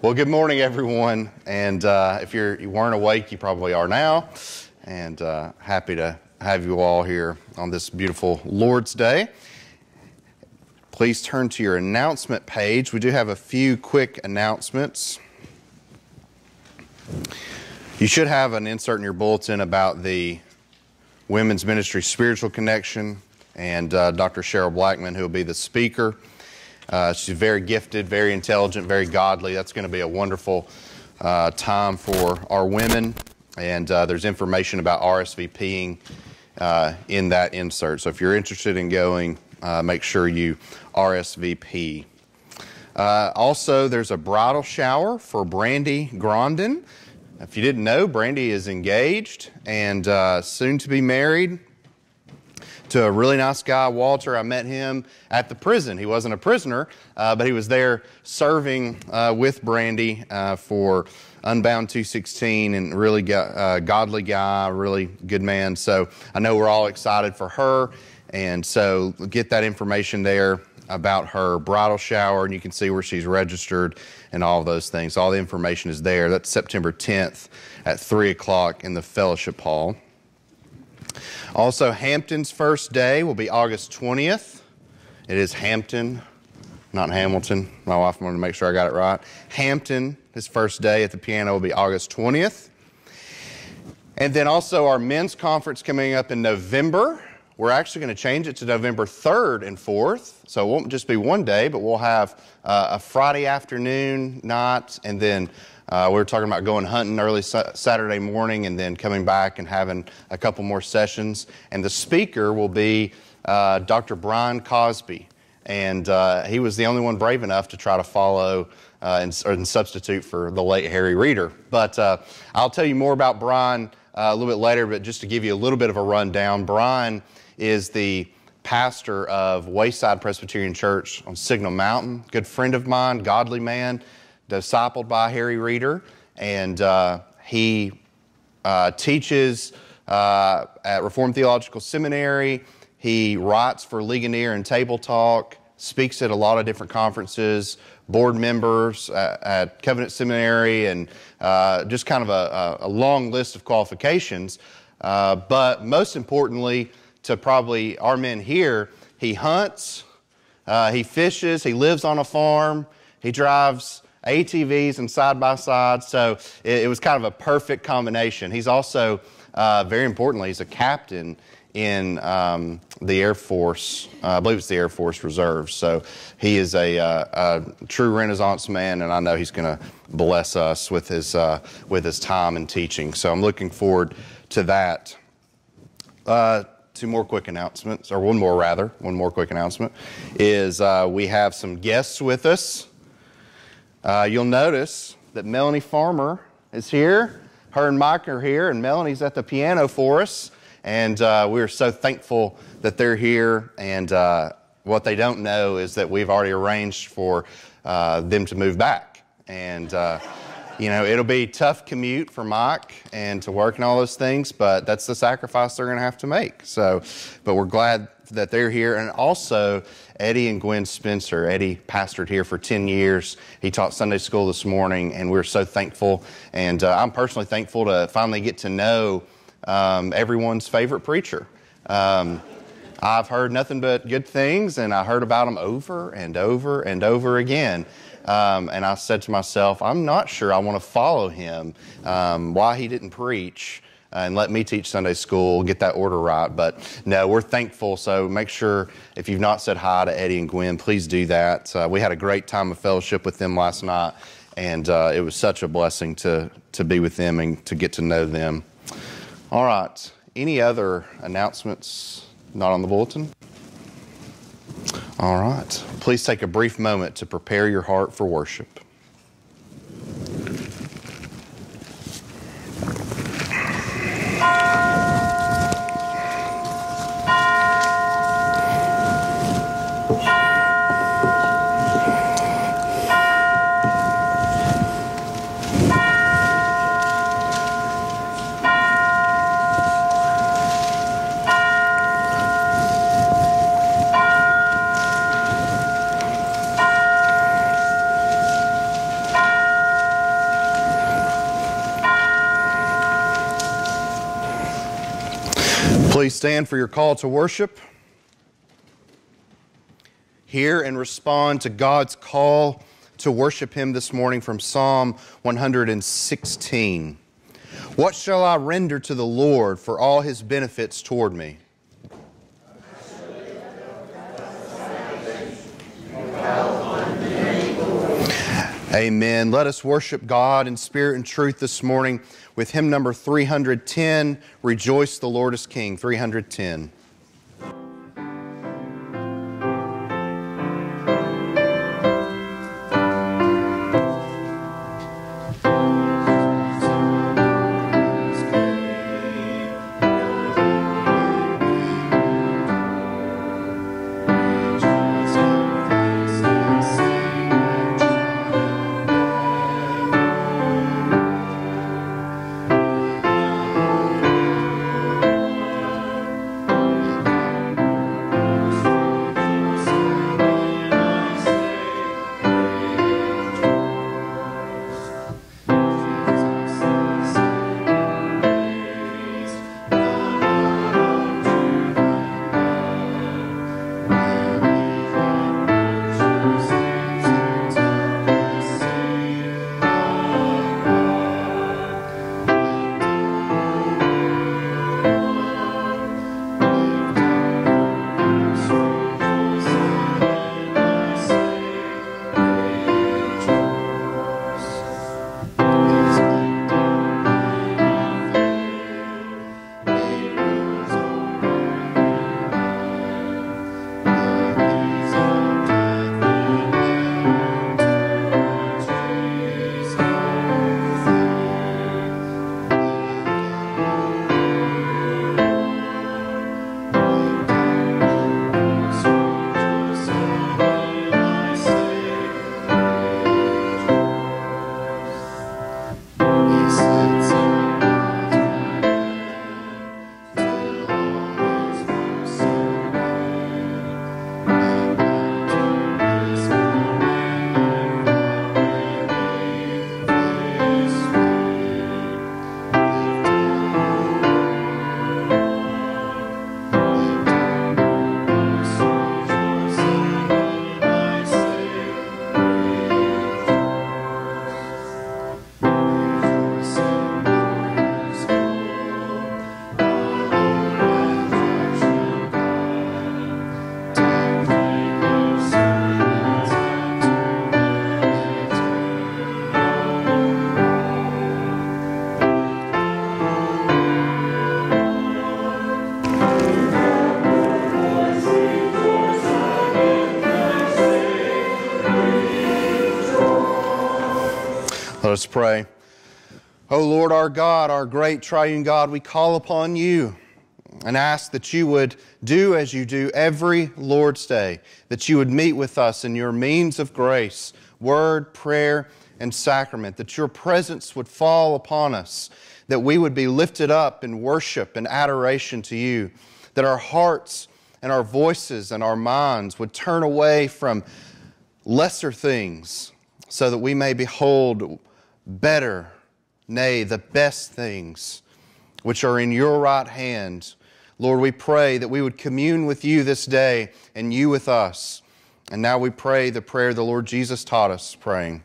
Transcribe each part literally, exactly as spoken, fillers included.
Well, good morning, everyone. And uh, if you're, you weren't awake, you probably are now. And uh, happy to have you all here on this beautiful Lord's Day. Please turn to your announcement page. We do have a few quick announcements. You should have an insert in your bulletin about the Women's Ministry Spiritual Connection and uh, Doctor Cheryl Blackman, who will be the speaker. Uh, she's very gifted, very intelligent, very godly. That's going to be a wonderful uh, time for our women. And uh, there's information about R S V P ing uh, in that insert. So if you're interested in going, uh, make sure you R S V P. Uh, also, there's a bridal shower for Brandy Grondin. If you didn't know, Brandy is engaged and uh, soon to be married to a really nice guy, Walter. I met him at the prison. He wasn't a prisoner, uh, but he was there serving uh, with Brandy uh, for Unbound two sixteen, and really go, uh, godly guy, really good man. So I know we're all excited for her, and so get that information there about her bridal shower, and you can see where she's registered and all of those things. All the information is there. That's September tenth at three o'clock in the Fellowship Hall. Also, Hampton's first day will be August twentieth. It is Hampton, not Hamilton. My wife wanted to make sure I got it right. Hampton, his first day at the piano will be August twentieth. And then also our men's conference coming up in November. We're actually going to change it to November third and fourth. So it won't just be one day, but we'll have uh, a Friday afternoon night, and then Uh, we were talking about going hunting early sa- Saturday morning and then coming back and having a couple more sessions. And the speaker will be uh, Doctor Brian Cosby. And uh, he was the only one brave enough to try to follow uh, and, and substitute for the late Harry Reeder. But uh, I'll tell you more about Brian uh, a little bit later, but just to give you a little bit of a rundown, Brian is the pastor of Wayside Presbyterian Church on Signal Mountain, good friend of mine, godly man, discipled by Harry Reeder, and uh, he uh, teaches uh, at Reformed Theological Seminary. He writes for Ligonier and Table Talk, speaks at a lot of different conferences, board members at, at Covenant Seminary, and uh, just kind of a, a long list of qualifications. Uh, but most importantly, to probably our men here, he hunts, uh, he fishes, he lives on a farm, he drives A T Vs and side-by-sides, so it, it was kind of a perfect combination. He's also, uh, very importantly, he's a captain in um, the Air Force, uh, I believe it's the Air Force Reserve, so he is a, uh, a true Renaissance man, and I know he's going to bless us with his, uh, with his time and teaching, so I'm looking forward to that. Uh, two more quick announcements, or one more rather, one more quick announcement, is uh, we have some guests with us. Uh, you'll notice that Melanie Farmer is here. Her and Mike are here, and Melanie's at the piano for us. And uh, we're so thankful that they're here. And uh, what they don't know is that we've already arranged for uh, them to move back. And, uh, you know, it'll be a tough commute for Mike and to work and all those things, but that's the sacrifice they're going to have to make. So, but we're glad that they're here. And also, Eddie and Gwen Spencer. Eddie pastored here for ten years. He taught Sunday school this morning, and we're so thankful. And uh, I'm personally thankful to finally get to know um, everyone's favorite preacher. Um, I've heard nothing but good things, and I heard about him over and over and over again. Um, and I said to myself, I'm not sure I want to follow him, um, why he didn't preach. Uh, and let me teach Sunday school, get that order right. But no, we're thankful. So make sure if you've not said hi to Eddie and Gwen, please do that. Uh, we had a great time of fellowship with them last night, and uh, it was such a blessing to, to be with them and to get to know them. All right. Any other announcements not on the bulletin? All right. Please take a brief moment to prepare your heart for worship. Please stand for your call to worship. Hear and respond to God's call to worship Him this morning from Psalm one hundred sixteen. What shall I render to the Lord for all His benefits toward me? Amen. Let us worship God in spirit and truth this morning with hymn number three hundred ten, Rejoice the Lord is King, three hundred ten. Let us pray. O Lord, our God, our great triune God, we call upon you and ask that you would do as you do every Lord's Day, that you would meet with us in your means of grace, word, prayer, and sacrament, that your presence would fall upon us, that we would be lifted up in worship and adoration to you, that our hearts and our voices and our minds would turn away from lesser things so that we may behold better, nay, the best things which are in your right hand. Lord, we pray that we would commune with you this day and you with us. And now we pray the prayer the Lord Jesus taught us, praying,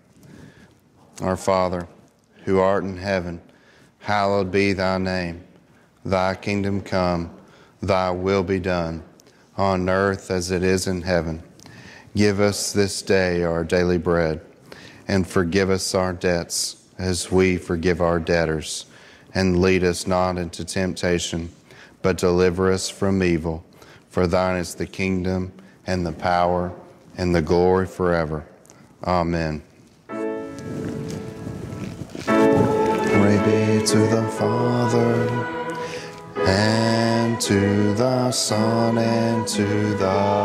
Our Father, who art in heaven, hallowed be thy name. Thy kingdom come, thy will be done, on earth as it is in heaven. Give us this day our daily bread, and forgive us our debts as we forgive our debtors. And lead us not into temptation, but deliver us from evil. For thine is the kingdom, and the power, and the glory forever. Amen. Glory be to the Father, and to the Son, and to the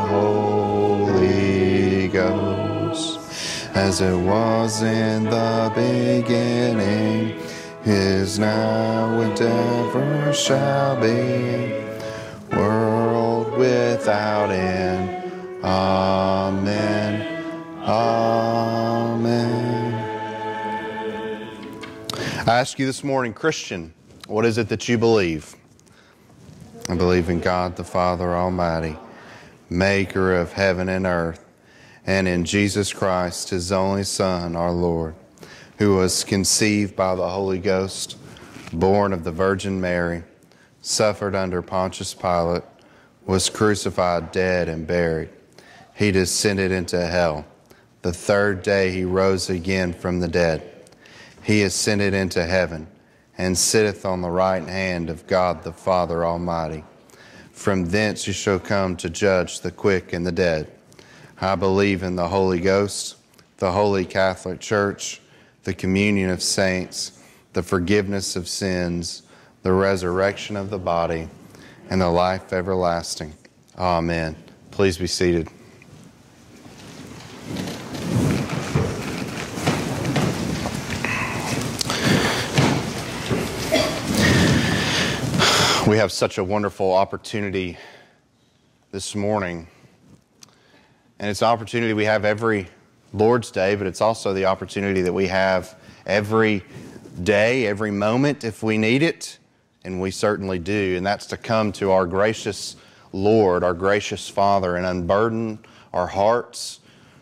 Holy Ghost, as it was in the beginning, is now, and ever shall be, world without end. Amen. Amen. I ask you this morning, Christian, what is it that you believe? I believe in God the Father Almighty, maker of heaven and earth, and in Jesus Christ, his only Son, our Lord, who was conceived by the Holy Ghost, born of the Virgin Mary, suffered under Pontius Pilate, was crucified, dead, and buried. He descended into hell. The third day he rose again from the dead. He ascended into heaven and sitteth on the right hand of God the Father Almighty. From thence he shall come to judge the quick and the dead. I believe in the Holy Ghost, the Holy Catholic Church, the communion of saints, the forgiveness of sins, the resurrection of the body, and the life everlasting. Amen. Please be seated. We have such a wonderful opportunity this morning. And it's an opportunity we have every Lord's Day, but it's also the opportunity that we have every day, every moment if we need it. And we certainly do. And that's to come to our gracious Lord, our gracious Father, and unburden our hearts,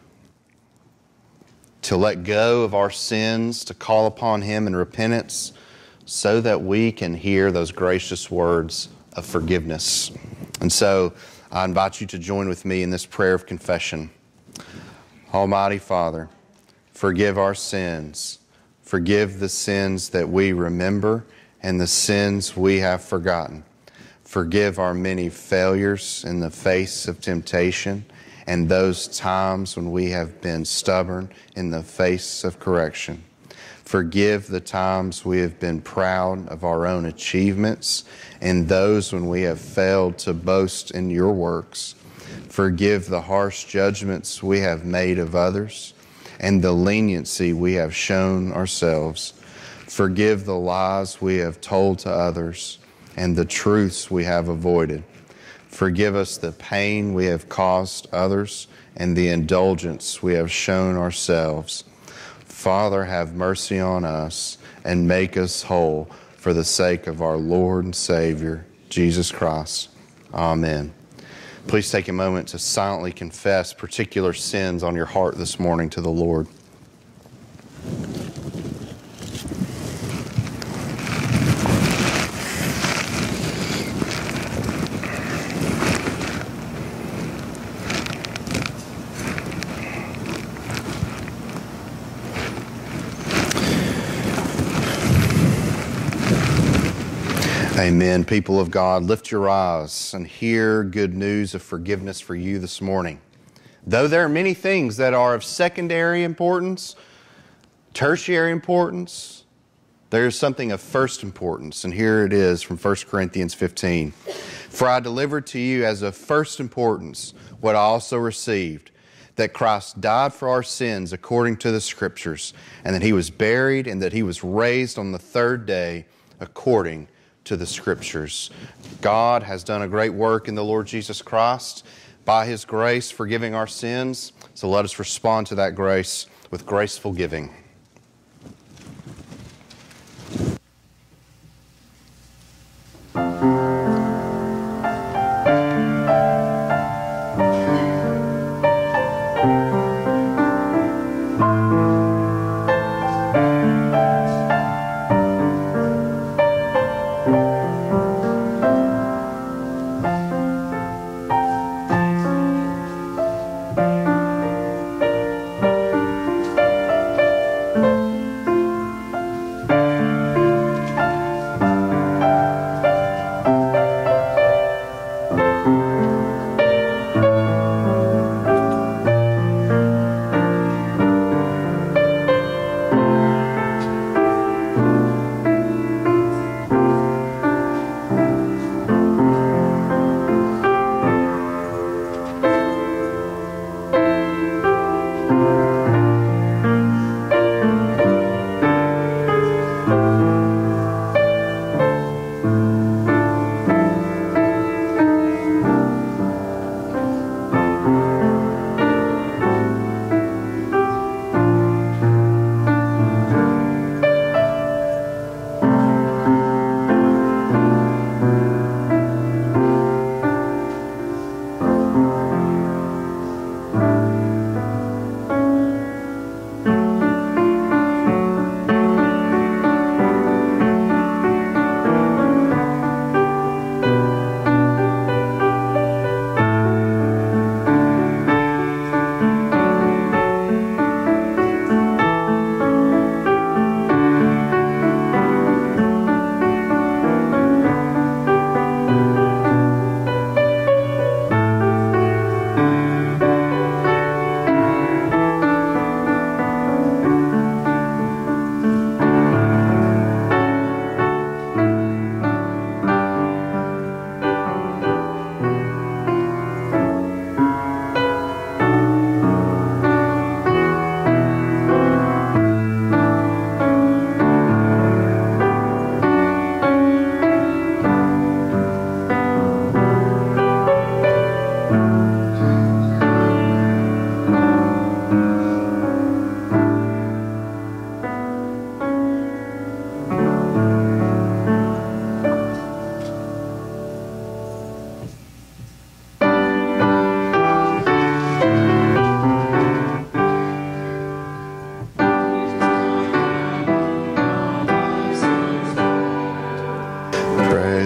to let go of our sins, to call upon Him in repentance, so that we can hear those gracious words of forgiveness. And so I invite you to join with me in this prayer of confession. Almighty Father, forgive our sins. Forgive the sins that we remember and the sins we have forgotten. Forgive our many failures in the face of temptation and those times when we have been stubborn in the face of correction. Forgive the times we have been proud of our own achievements and those when we have failed to boast in your works. Forgive the harsh judgments we have made of others and the leniency we have shown ourselves. Forgive the lies we have told to others and the truths we have avoided. Forgive us the pain we have caused others and the indulgence we have shown ourselves. Father, have mercy on us and make us whole for the sake of our Lord and Savior, Jesus Christ. Amen. Please take a moment to silently confess particular sins on your heart this morning to the Lord. Amen. People of God, lift your eyes and hear good news of forgiveness for you this morning. Though there are many things that are of secondary importance, tertiary importance, there is something of first importance. And here it is from First Corinthians fifteen. For I delivered to you as of first importance what I also received, that Christ died for our sins according to the Scriptures, and that He was buried, and that He was raised on the third day according to the Scriptures. God has done a great work in the Lord Jesus Christ by His grace, forgiving our sins. So let us respond to that grace with graceful giving.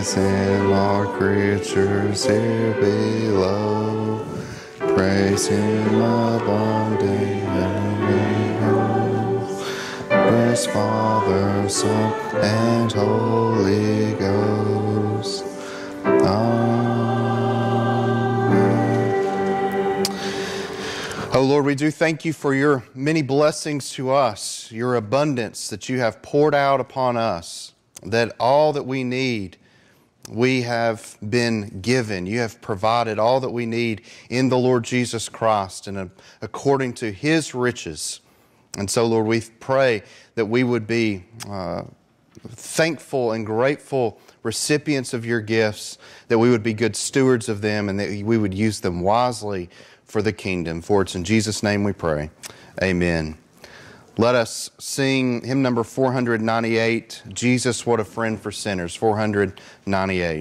praise Him, all creatures here below. Praise Him above the heavens. Praise Father, Son, and Holy Ghost. Amen. Oh Lord, we do thank you for your many blessings to us, your abundance that you have poured out upon us, that all that we need, we have been given. You have provided all that we need in the Lord Jesus Christ and according to His riches. And so, Lord, we pray that we would be uh, thankful and grateful recipients of your gifts, that we would be good stewards of them, and that we would use them wisely for the kingdom. For it's in Jesus' name we pray. Amen. Let us sing hymn number four hundred ninety-eight, Jesus, What a Friend for Sinners, four hundred ninety-eight.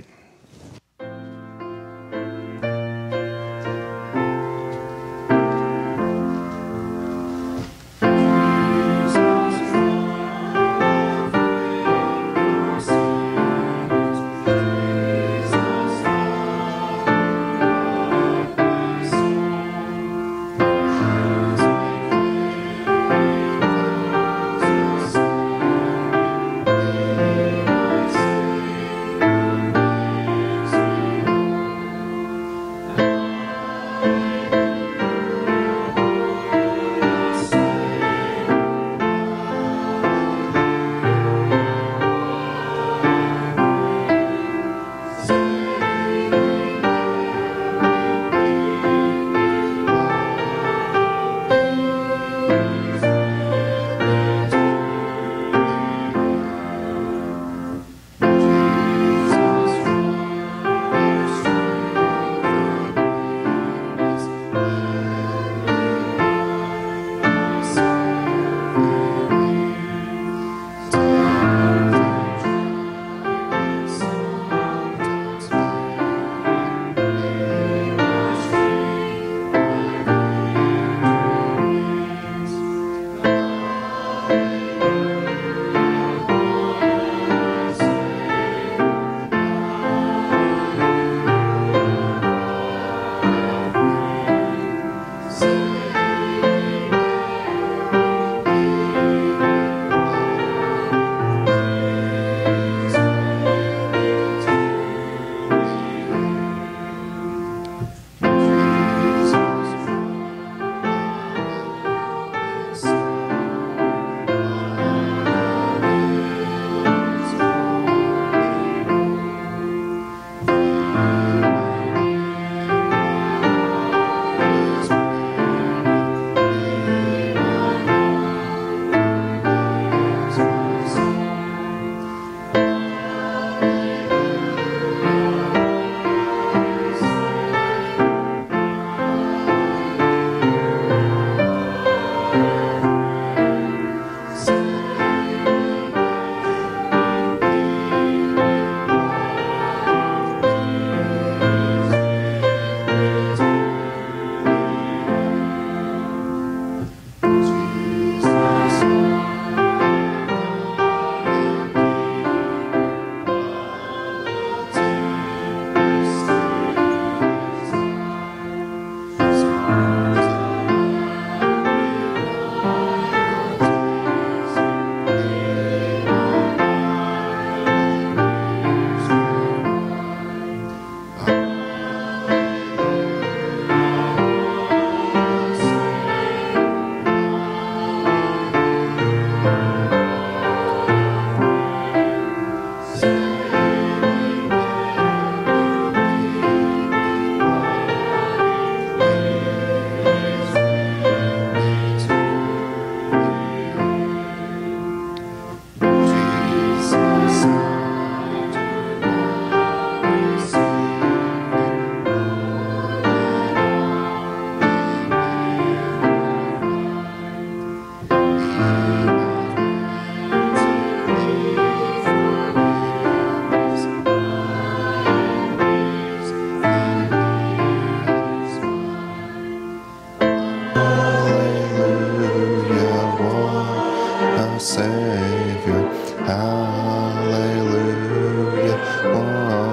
Savior. Hallelujah.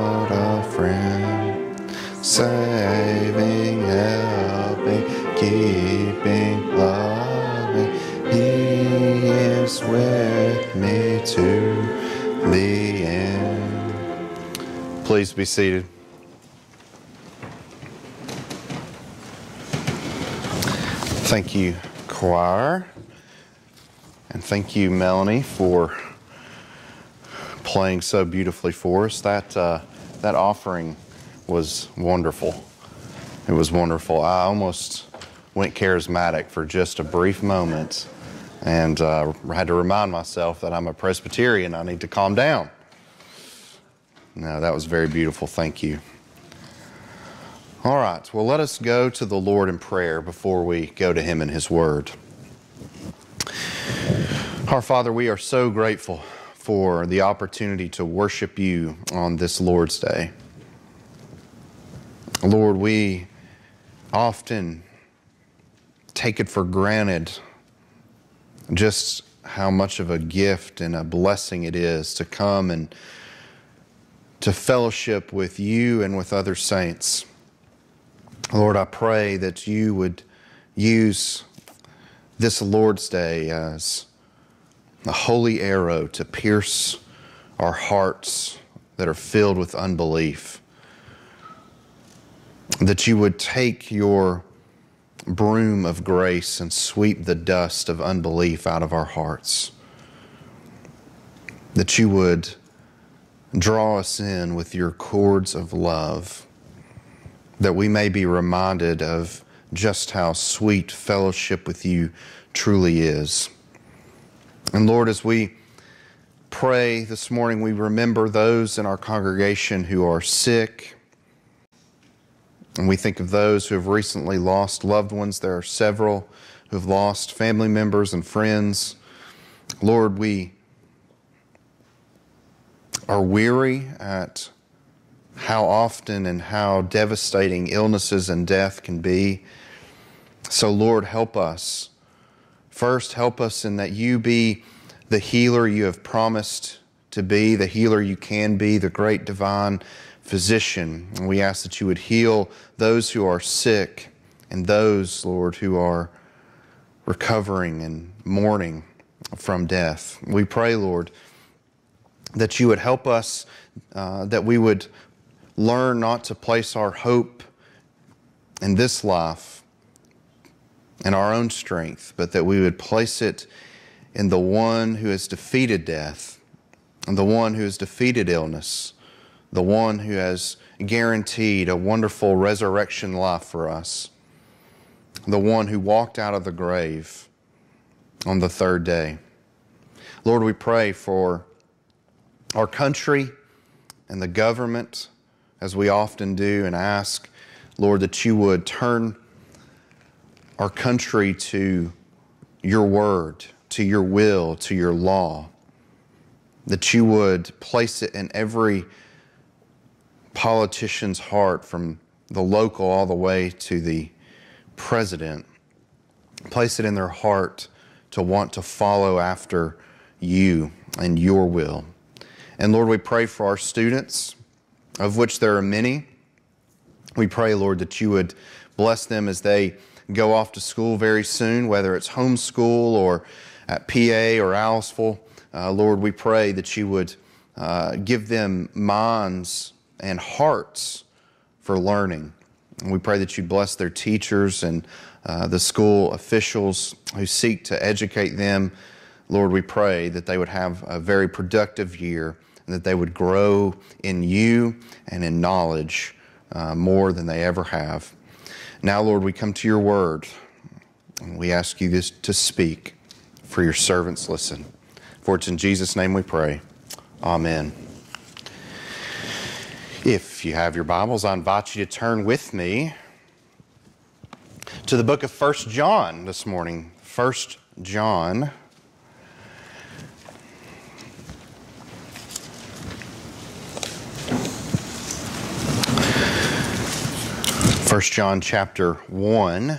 saving, helping, keeping, loving. He is with me to the end. Please be seated. Thank you, choir. And thank you, Melanie, for playing so beautifully for us. That, uh, that offering was wonderful. It was wonderful. I almost went charismatic for just a brief moment and uh, had to remind myself that I'm a Presbyterian. I need to calm down. No, that was very beautiful. Thank you. All right. Well, let us go to the Lord in prayer before we go to Him in His Word. Our Father, we are so grateful for the opportunity to worship You on this Lord's Day. Lord, we often take it for granted just how much of a gift and a blessing it is to come and to fellowship with You and with other saints. Lord, I pray that You would use this Lord's Day as a holy arrow to pierce our hearts that are filled with unbelief. That You would take Your broom of grace and sweep the dust of unbelief out of our hearts. That You would draw us in with Your cords of love, that we may be reminded of just how sweet fellowship with You truly is. And Lord, as we pray this morning, we remember those in our congregation who are sick. And we think of those who have recently lost loved ones. There are several who have lost family members and friends. Lord, we are weary at how often and how devastating illnesses and death can be. So Lord, help us. First, help us in that You be the healer You have promised to be, the healer You can be, the great divine physician. And we ask that You would heal those who are sick and those, Lord, who are recovering and mourning from death. We pray, Lord, that You would help us, uh, that we would learn not to place our hope in this life, in our own strength, but that we would place it in the One who has defeated death, and the One who has defeated illness, the One who has guaranteed a wonderful resurrection life for us, the One who walked out of the grave on the third day. Lord, we pray for our country and the government, as we often do, and ask, Lord, that You would turn our country to Your word, to Your will, to Your law, that You would place it in every politician's heart, from the local all the way to the president. Place it in their heart to want to follow after You and Your will. And Lord, we pray for our students, of which there are many. We pray, Lord, that You would bless them as they go off to school very soon, whether it's homeschool or at P A or Aliceville. Uh, Lord, we pray that You would uh, give them minds and hearts for learning. And we pray that You bless their teachers and uh, the school officials who seek to educate them. Lord, we pray that they would have a very productive year and that they would grow in You and in knowledge uh, more than they ever have. Now, Lord, we come to Your word, and we ask You this to speak, for Your servants listen. For it's in Jesus' name we pray. Amen. If you have your Bibles, I invite you to turn with me to the book of First John this morning. First John. First John chapter one.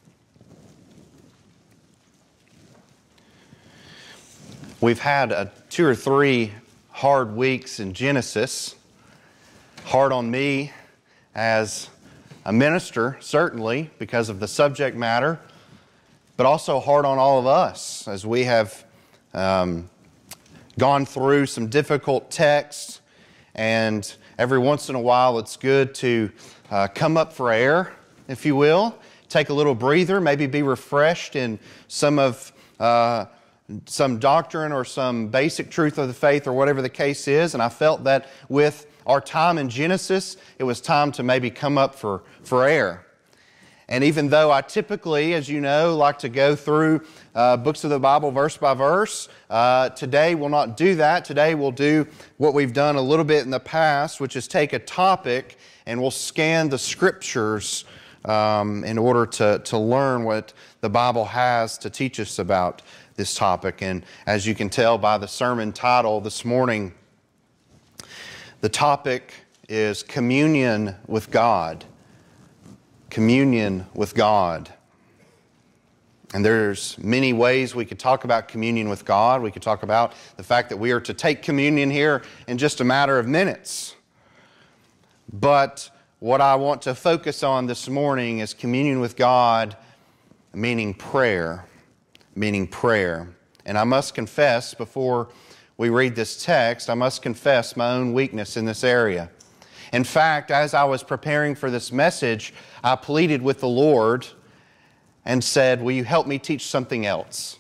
We've had a two or three hard weeks in Genesis. Hard on me as a minister, certainly, because of the subject matter, but also hard on all of us as we have um, gone through some difficult texts, and every once in a while it's good to uh, come up for air, if you will, take a little breather, maybe be refreshed in some of uh, some doctrine or some basic truth of the faith or whatever the case is. And I felt that with our time in Genesis, it was time to maybe come up for, for air. And even though I typically, as you know, like to go through uh, books of the Bible verse by verse, uh, today we'll not do that. Today we'll do what we've done a little bit in the past, which is take a topic and we'll scan the Scriptures um, in order to, to learn what the Bible has to teach us about this topic. And as you can tell by the sermon title this morning, the topic is communion with God. Communion with God. And there's many ways we could talk about communion with God. We could talk about the fact that we are to take communion here in just a matter of minutes. But what I want to focus on this morning is communion with God, meaning prayer. Meaning prayer. And I must confess, before we read this text, I must confess my own weakness in this area. In fact, as I was preparing for this message, I pleaded with the Lord and said, will you help me teach something else?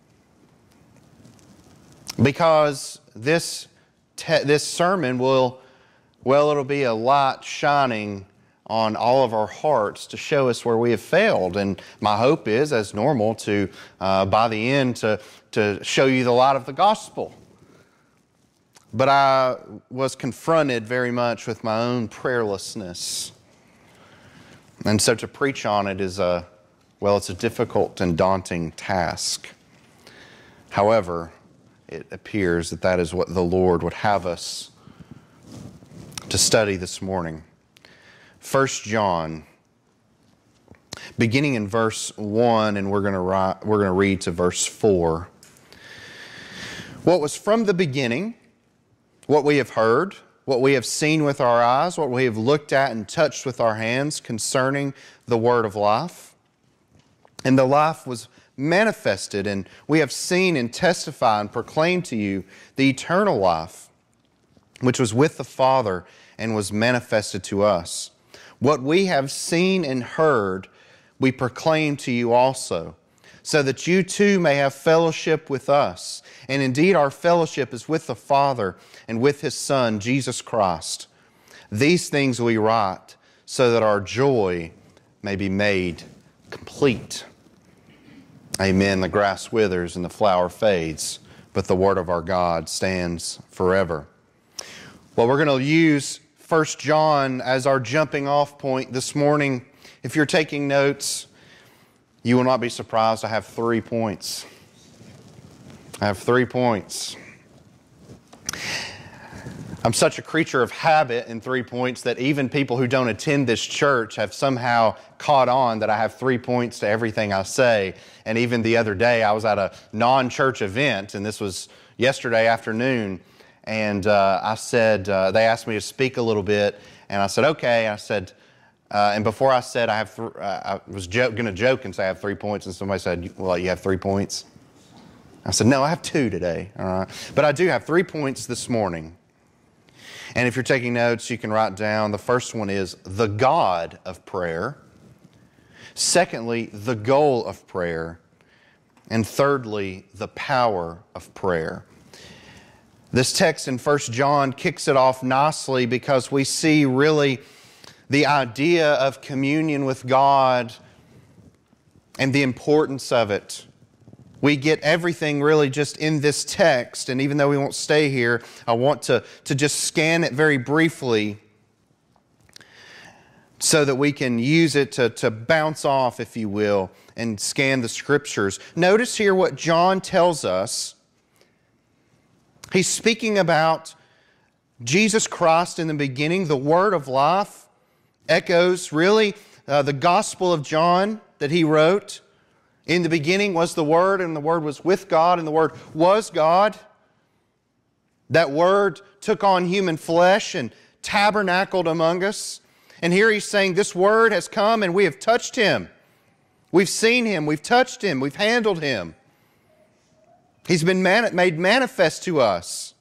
Because this, te- this sermon will, well, it'll be a light shining on all of our hearts to show us where we have failed. And my hope is, as normal, to, uh, by the end, to, to show you the light of the gospel. But I was confronted very much with my own prayerlessness. And so to preach on it is a, well, it's a difficult and daunting task. However, it appears that that is what the Lord would have us to study this morning. First John, beginning in verse one, and we're going to write, we're going to read to verse four. What was from the beginning, what we have heard, what we have seen with our eyes, what we have looked at and touched with our hands concerning the word of life. And the life was manifested, and we have seen and testified and proclaimed to you the eternal life, which was with the Father and was manifested to us. What we have seen and heard, we proclaim to you also, so that you too may have fellowship with us. And indeed our fellowship is with the Father and with His Son, Jesus Christ. These things we write so that our joy may be made complete. Amen. The grass withers and the flower fades, but the word of our God stands forever. Well, we're going to use First John as our jumping off point this morning. If you're taking notes, you will not be surprised. I have three points. I have three points. I'm such a creature of habit in three points that even people who don't attend this church have somehow caught on that I have three points to everything I say. And even the other day, I was at a non-church event, and this was yesterday afternoon, and uh, I said, uh, they asked me to speak a little bit, and I said, okay. I said, uh, and before I said I have, th- uh, I was jo- going to joke and say I have three points, and somebody said, well, you have three points? I said, no, I have two today, all right? But I do have three points this morning. And if you're taking notes, you can write down, the first one is the God of prayer. Secondly, the goal of prayer. And thirdly, the power of prayer. This text in First John kicks it off nicely because we see really the idea of communion with God and the importance of it. We get everything really just in this text, and even though we won't stay here, I want to, to just scan it very briefly so that we can use it to, to bounce off, if you will, and scan the Scriptures. Notice here what John tells us. He's speaking about Jesus Christ in the beginning, the Word of life, echoes really uh, the Gospel of John that he wrote. In the beginning was the Word, and the Word was with God, and the Word was God. That Word took on human flesh and tabernacled among us. And here he's saying this word has come and we have touched him. We've seen him, we've touched him, we've handled him. He's been man- made manifest to us.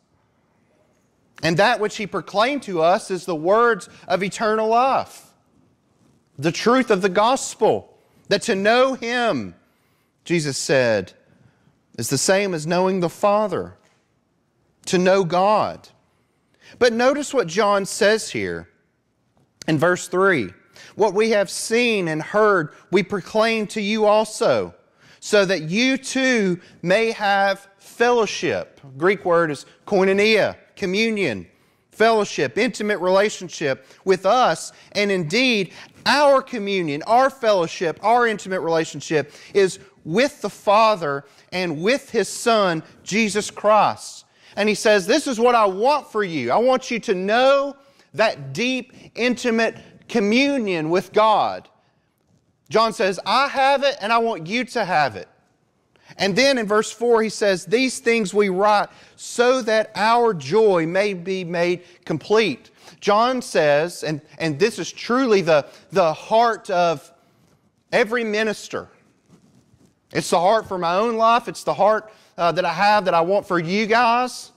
And that which he proclaimed to us is the words of eternal life. The truth of the gospel. That to know him, Jesus said, is the same as knowing the Father. To know God. But notice what John says here in verse three. What we have seen and heard, we proclaim to you also, so that you too may have fellowship. Greek word is koinonia, communion, fellowship, intimate relationship with us. And indeed, our communion, our fellowship, our intimate relationship is with the Father and with His Son, Jesus Christ. And He says, this is what I want for you. I want you to know that deep, intimate communion with God. John says, I have it and I want you to have it. And then in verse four he says, these things we write so that our joy may be made complete. John says, and, and this is truly the, the heart of every minister. It's the heart for my own life. It's the heart uh, that I have that I want for you guys.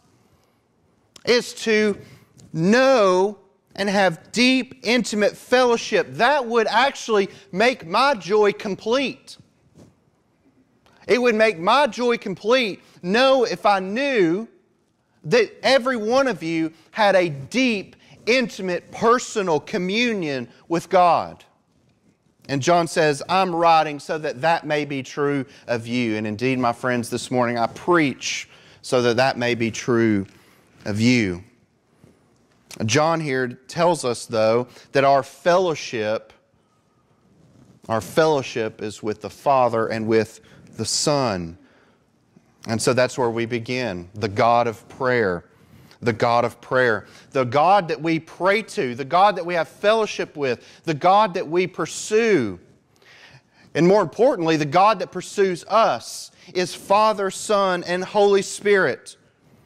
Is to know and have deep, intimate fellowship. That would actually make my joy complete. It would make my joy complete. Know if I knew that every one of you had a deep, intimate, personal communion with God. And John says, I'm writing so that that may be true of you. And indeed, my friends, this morning I preach so that that may be true of you. John here tells us, though, that our fellowship, our fellowship is with the Father and with the Son. And so that's where we begin, the God of prayer. The God of prayer. The God that we pray to, the God that we have fellowship with, the God that we pursue. And more importantly, the God that pursues us is Father, Son, and Holy Spirit.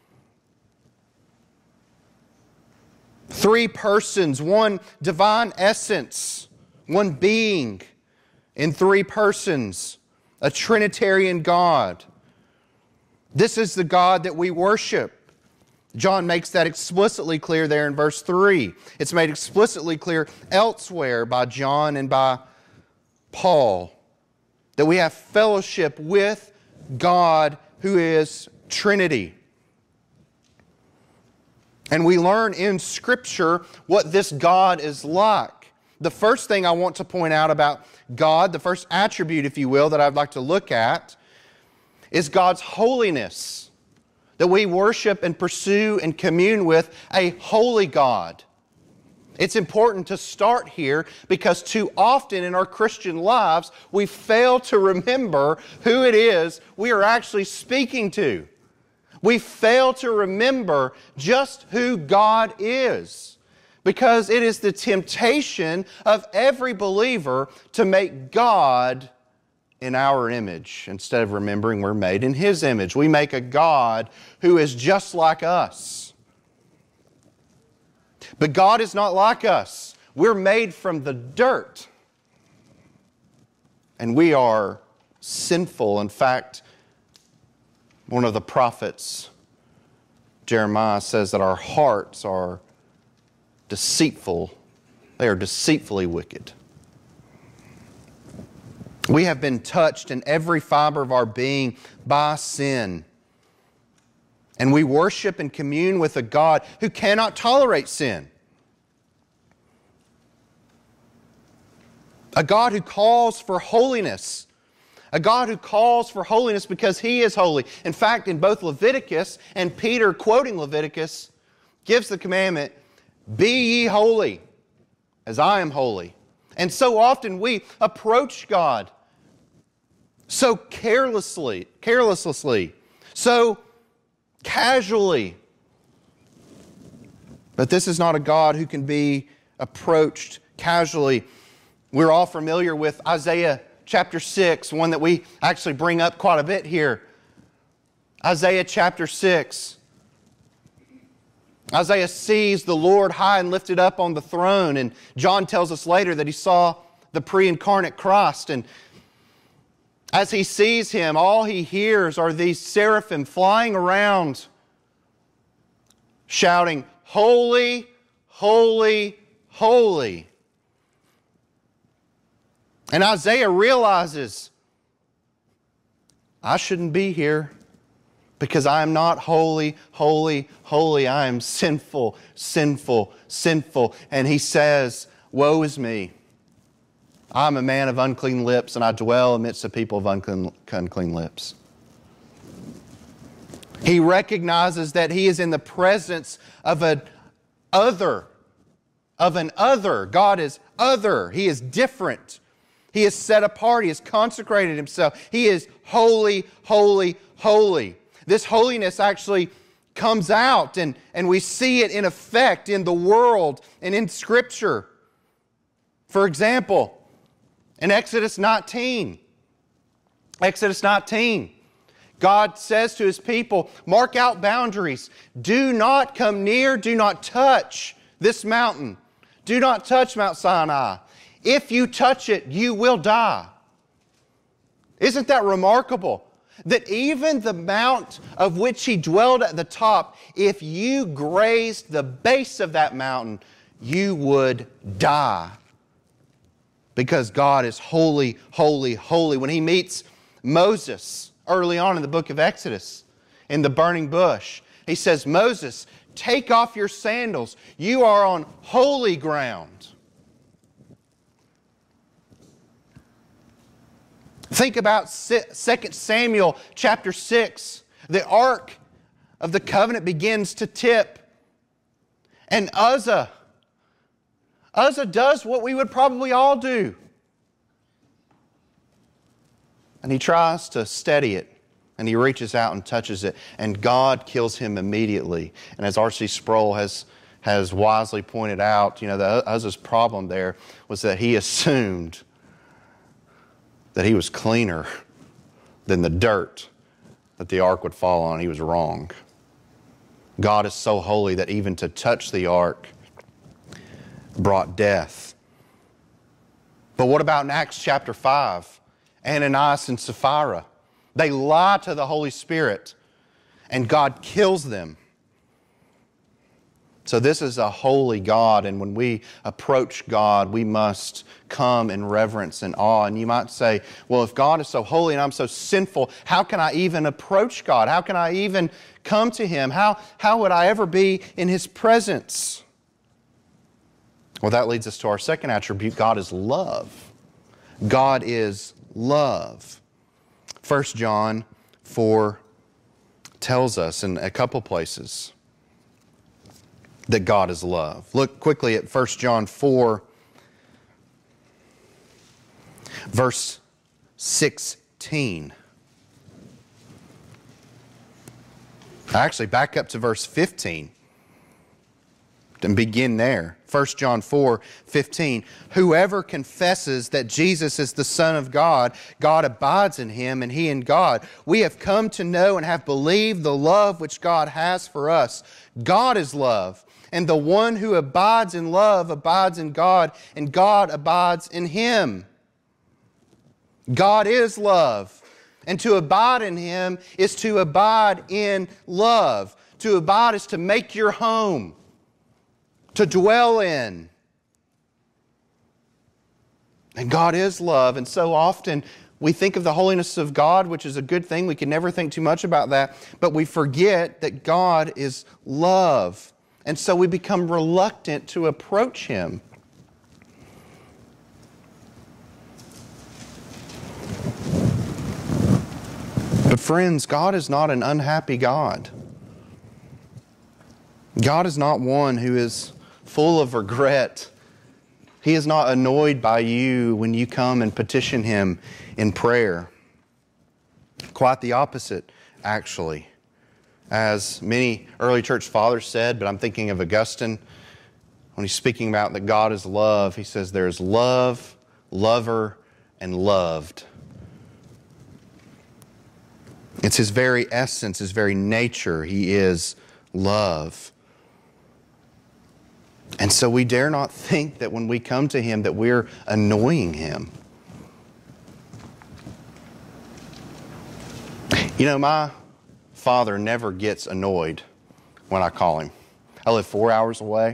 Three persons, one divine essence, one being in three persons, a Trinitarian God. This is the God that we worship. John makes that explicitly clear there in verse three. It's made explicitly clear elsewhere by John and by Paul that we have fellowship with God who is Trinity. And we learn in Scripture what this God is like. The first thing I want to point out about God, the first attribute, if you will, that I'd like to look at, is God's holiness. That we worship and pursue and commune with a holy God. It's important to start here because too often in our Christian lives we fail to remember who it is we are actually speaking to. We fail to remember just who God is, because it is the temptation of every believer to make God in our image instead of remembering we're made in His image. We make a God who is just like us. But God is not like us. We're made from the dirt. And we are sinful. In fact, one of the prophets, Jeremiah, says that our hearts are deceitful. They are deceitfully wicked. We have been touched in every fiber of our being by sin. And we worship and commune with a God who cannot tolerate sin. A God who calls for holiness. A God who calls for holiness because He is holy. In fact, in both Leviticus and Peter, quoting Leviticus, gives the commandment, be ye holy as I am holy. And so often we approach God so carelessly, carelessly, so casually. But this is not a God who can be approached casually. We're all familiar with Isaiah chapter six, one that we actually bring up quite a bit here. Isaiah chapter six. Isaiah sees the Lord high and lifted up on the throne, and John tells us later that he saw the pre-incarnate Christ, and as he sees Him, all he hears are these seraphim flying around, shouting, "Holy, holy, holy." And Isaiah realizes, I shouldn't be here because I am not holy, holy, holy. I am sinful, sinful, sinful. And he says, woe is me. I'm a man of unclean lips, and I dwell amidst a people of unclean, unclean lips. He recognizes that he is in the presence of an other, of an other. God is other. He is different. He is set apart. He has consecrated Himself. He is holy, holy, holy. This holiness actually comes out, and, and we see it in effect in the world and in Scripture. For example, in Exodus nineteen, Exodus nineteen, God says to His people, mark out boundaries. Do not come near, do not touch this mountain. Do not touch Mount Sinai. If you touch it, you will die. Isn't that remarkable? That even the mount of which He dwelled at the top, if you grazed the base of that mountain, you would die. Because God is holy, holy, holy. When He meets Moses early on in the book of Exodus, in the burning bush, He says, Moses, take off your sandals. You are on holy ground. Think about Second Samuel chapter six. The Ark of the Covenant begins to tip. And Uzzah, Uzzah does what we would probably all do. And he tries to steady it. And he reaches out and touches it. And God kills him immediately. And as R C Sproul has, has wisely pointed out, you know, the Uzzah's problem there was that he assumed that he was cleaner than the dirt that the ark would fall on. He was wrong. God is so holy that even to touch the ark brought death. But what about in Acts chapter five? Ananias and Sapphira. They lie to the Holy Spirit, and God kills them. So this is a holy God, and when we approach God, we must come in reverence and awe. And you might say, well, if God is so holy and I'm so sinful, how can I even approach God? How can I even come to Him? How, how would I ever be in His presence? Well, that leads us to our second attribute. God is love. God is love. First John four tells us in a couple places that God is love. Look quickly at First John four, verse sixteen. Actually, back up to verse fifteen and begin there. First John four, fifteen. Whoever confesses that Jesus is the Son of God, God abides in him and he in God. We have come to know and have believed the love which God has for us. God is love. And the one who abides in love abides in God, and God abides in him. God is love. And to abide in Him is to abide in love. To abide is to make your home, to dwell in. And God is love. And so often we think of the holiness of God, which is a good thing. We can never think too much about that. But we forget that God is love. And so we become reluctant to approach Him. But friends, God is not an unhappy God. God is not one who is full of regret. He is not annoyed by you when you come and petition Him in prayer. Quite the opposite, actually. As many early church fathers said, but I'm thinking of Augustine, when he's speaking about that God is love, he says there's love, lover, and loved. It's His very essence, His very nature. He is love. And so we dare not think that when we come to Him that we're annoying Him. You know, my father never gets annoyed when I call him. I live four hours away.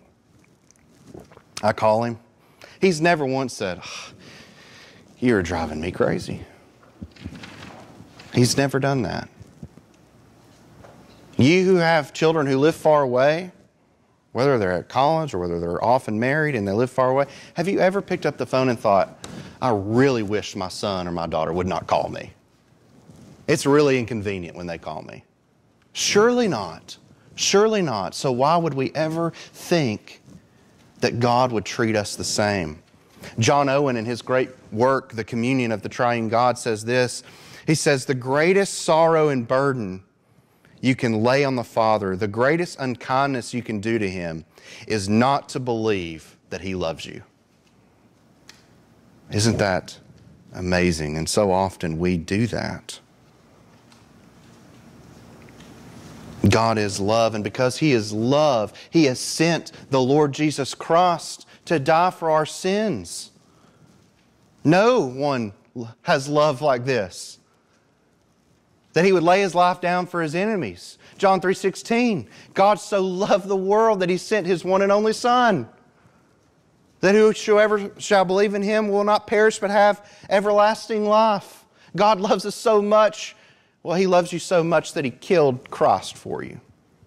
I call him. He's never once said, oh, "You're driving me crazy." He's never done that. You who have children who live far away, whether they're at college or whether they're often married and they live far away, have you ever picked up the phone and thought, "I really wish my son or my daughter would not call me. It's really inconvenient when they call me"? Surely not. Surely not. So why would we ever think that God would treat us the same? John Owen, in his great work, The Communion of the Triune God, says this. He says, "The greatest sorrow and burden you can lay on the Father, the greatest unkindness you can do to Him, is not to believe that He loves you." Isn't that amazing? And so often we do that. God is love, and because He is love, He has sent the Lord Jesus Christ to die for our sins. No one has love like this, that He would lay His life down for His enemies. John three sixteen, God so loved the world that He sent His one and only Son, that whosoever shall believe in Him will not perish but have everlasting life. God loves us so much. Well, He loves you so much that He killed Christ for you.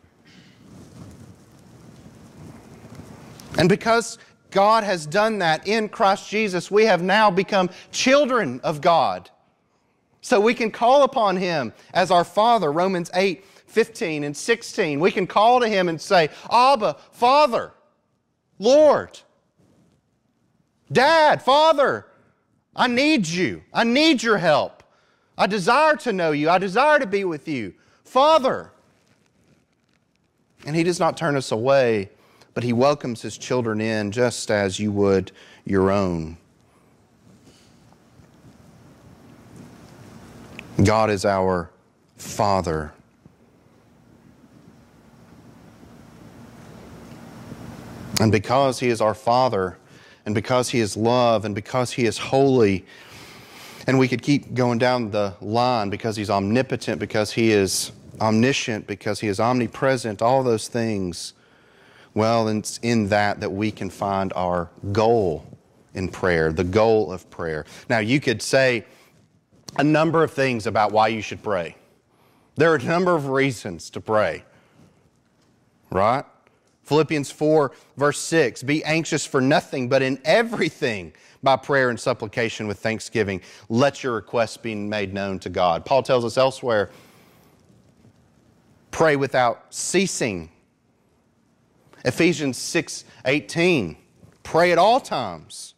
And because God has done that in Christ Jesus, we have now become children of God. So we can call upon Him as our Father, Romans eight, fifteen and sixteen. We can call to Him and say, "Abba, Father, Lord, Dad, Father, I need you. I need your help. I desire to know you. I desire to be with you. Father." And He does not turn us away, but He welcomes His children in just as you would your own. God is our Father. And because He is our Father, and because He is love, and because He is holy, and we could keep going down the line, because He's omnipotent, because He is omniscient, because He is omnipresent, all those things, well, it's in that that we can find our goal in prayer, the goal of prayer. Now, you could say a number of things about why you should pray. There are a number of reasons to pray, right? Philippians four, verse six, "Be anxious for nothing, but in everything, by prayer and supplication with thanksgiving, let your requests be made known to God." Paul tells us elsewhere, pray without ceasing. Ephesians six, eighteen, pray at all times.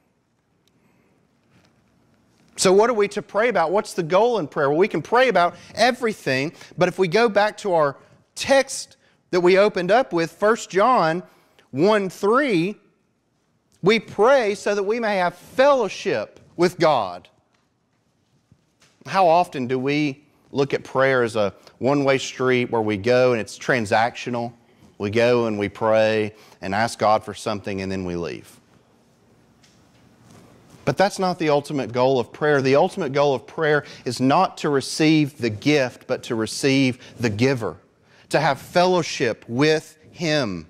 So what are we to pray about? What's the goal in prayer? Well, we can pray about everything, but if we go back to our text that we opened up with, First John one, three, we pray so that we may have fellowship with God. How often do we look at prayer as a one-way street where we go and it's transactional? We go and we pray and ask God for something and then we leave. But that's not the ultimate goal of prayer. The ultimate goal of prayer is not to receive the gift, but to receive the giver, to have fellowship with Him.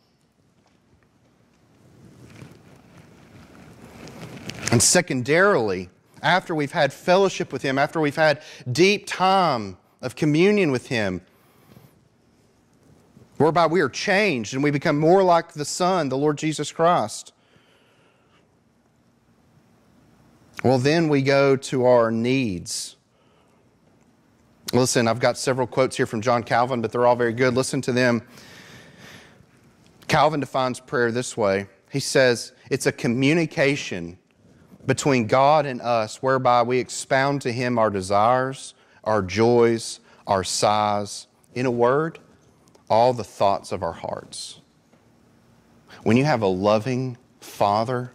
And secondarily, after we've had fellowship with Him, after we've had deep time of communion with Him, whereby we are changed and we become more like the Son, the Lord Jesus Christ, well, then we go to our needs. Listen, I've got several quotes here from John Calvin, but they're all very good. Listen to them. Calvin defines prayer this way. He says, it's a communication between God and us whereby we expound to Him our desires, our joys, our sighs. In a word, all the thoughts of our hearts. When you have a loving Father,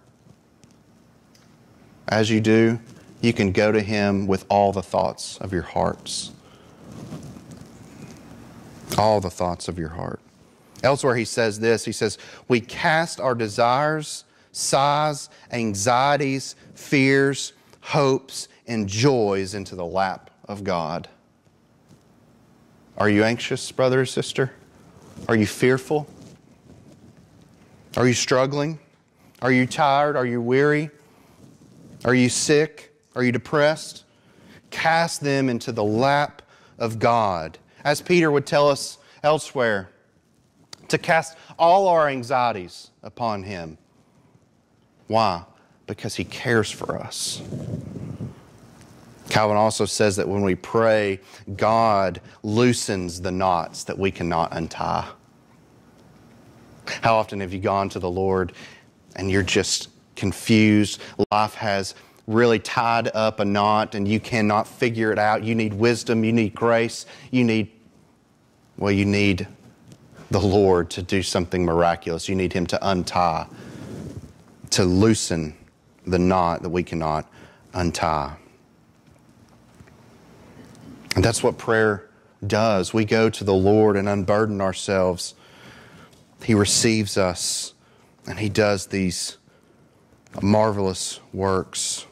as you do, you can go to Him with all the thoughts of your hearts. All the thoughts of your heart. Elsewhere he says this, he says, we cast our desires, sighs, anxieties, fears, hopes, and joys into the lap of God. Are you anxious, brother or sister? Are you fearful? Are you struggling? Are you tired? Are you weary? Are you sick? Are you depressed? Cast them into the lap of God. As Peter would tell us elsewhere, to cast all our anxieties upon Him. Why? Because He cares for us. Calvin also says that when we pray, God loosens the knots that we cannot untie. How often have you gone to the Lord and you're just confused? Life has really tied up a knot and you cannot figure it out. You need wisdom, you need grace, you need, well, you need the Lord to do something miraculous. You need Him to untie, to loosen the knot that we cannot untie. And that's what prayer does. We go to the Lord and unburden ourselves. He receives us and He does these marvelous works.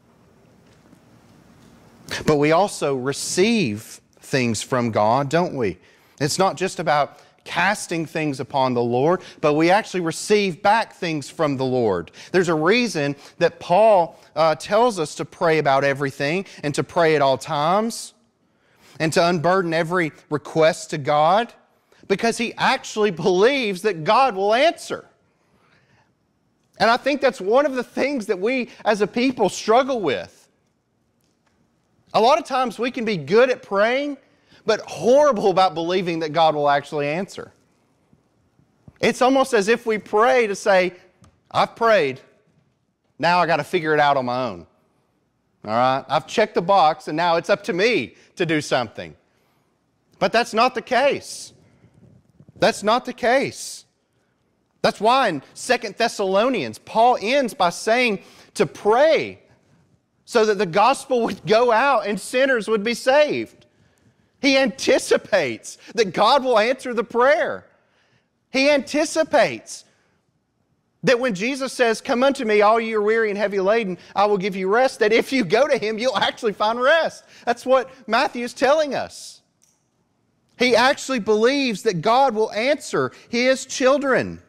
But we also receive things from God, don't we? It's not just about casting things upon the Lord, but we actually receive back things from the Lord. There's a reason that Paul uh, tells us to pray about everything and to pray at all times and to unburden every request to God, because he actually believes that God will answer. And I think that's one of the things that we as a people struggle with. A lot of times we can be good at praying, but horrible about believing that God will actually answer. It's almost as if we pray to say, I've prayed, now I got to figure it out on my own. All right? I've checked the box and now it's up to me to do something. But that's not the case. That's not the case. That's why in Second Thessalonians, Paul ends by saying to pray so that the gospel would go out and sinners would be saved. He anticipates that God will answer the prayer. He anticipates that when Jesus says, come unto me, all you are weary and heavy laden, I will give you rest, that if you go to Him, you'll actually find rest. That's what Matthew is telling us. He actually believes that God will answer His children.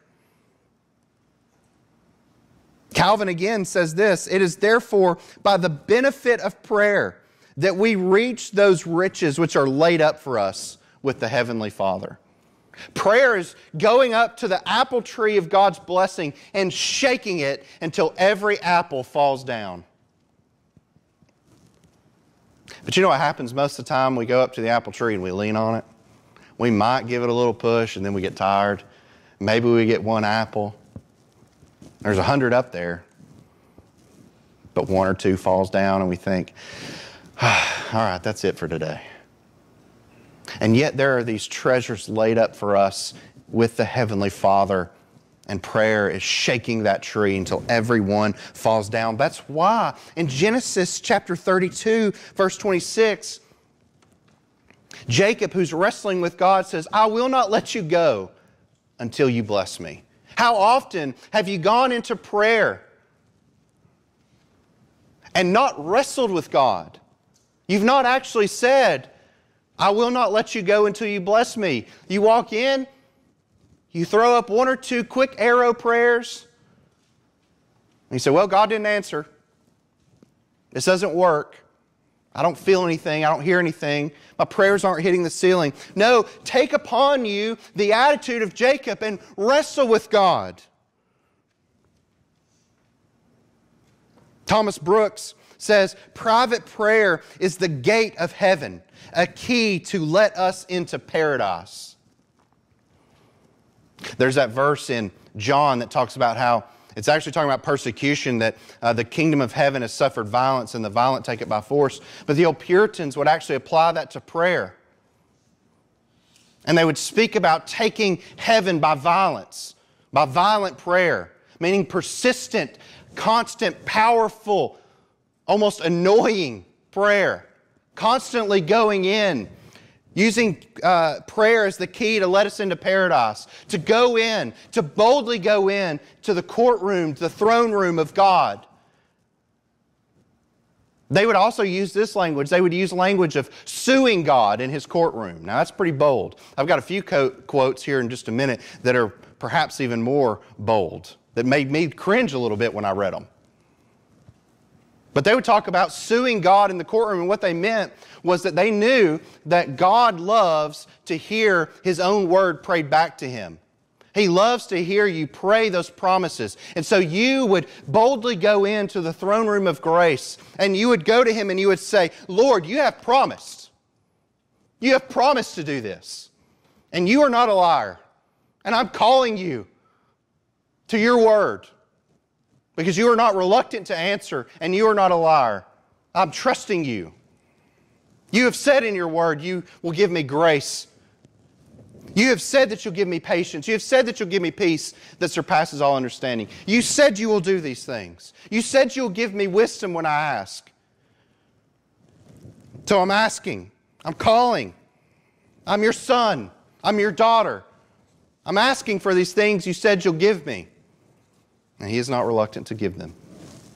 Calvin again says this, it is therefore by the benefit of prayer that we reach those riches which are laid up for us with the Heavenly Father. Prayer is going up to the apple tree of God's blessing and shaking it until every apple falls down. But you know what happens most of the time? We go up to the apple tree and we lean on it. We might give it a little push and then we get tired. Maybe we get one apple. There's a hundred up there. But one or two falls down and we think, all right, that's it for today. And yet there are these treasures laid up for us with the Heavenly Father, and prayer is shaking that tree until every one falls down. That's why in Genesis chapter thirty-two, verse twenty-six, Jacob, who's wrestling with God, says, I will not let you go until you bless me. How often have you gone into prayer and not wrestled with God? You've not actually said, I will not let you go until you bless me. You walk in, you throw up one or two quick arrow prayers, and you say, well, God didn't answer. This doesn't work. I don't feel anything. I don't hear anything. My prayers aren't hitting the ceiling. No, take upon you the attitude of Jacob and wrestle with God. Thomas Brooks says, private prayer is the gate of heaven, a key to let us into paradise. There's that verse in John that talks about how it's actually talking about persecution, that uh, the kingdom of heaven has suffered violence and the violent take it by force. But the old Puritans would actually apply that to prayer. And they would speak about taking heaven by violence, by violent prayer, meaning persistent, constant, powerful, almost annoying prayer, constantly going in, Using uh, prayer as the key to let us into paradise, to go in, to boldly go in to the courtroom, to the throne room of God. They would also use this language. They would use language of suing God in His courtroom. Now that's pretty bold. I've got a few co- quotes here in just a minute that are perhaps even more bold, that made me cringe a little bit when I read them. But they would talk about suing God in the courtroom, and what they meant was that they knew that God loves to hear His own word prayed back to Him. He loves to hear you pray those promises. And so you would boldly go into the throne room of grace, and you would go to Him and you would say, Lord, you have promised. You have promised to do this. And you are not a liar. And I'm calling you to your word. Because you are not reluctant to answer, and you are not a liar. I'm trusting you. You have said in your word, you will give me grace. You have said that you'll give me patience. You have said that you'll give me peace that surpasses all understanding. You said you will do these things. You said you'll give me wisdom when I ask. So I'm asking. I'm calling. I'm your son. I'm your daughter. I'm asking for these things you said you'll give me. And He is not reluctant to give them.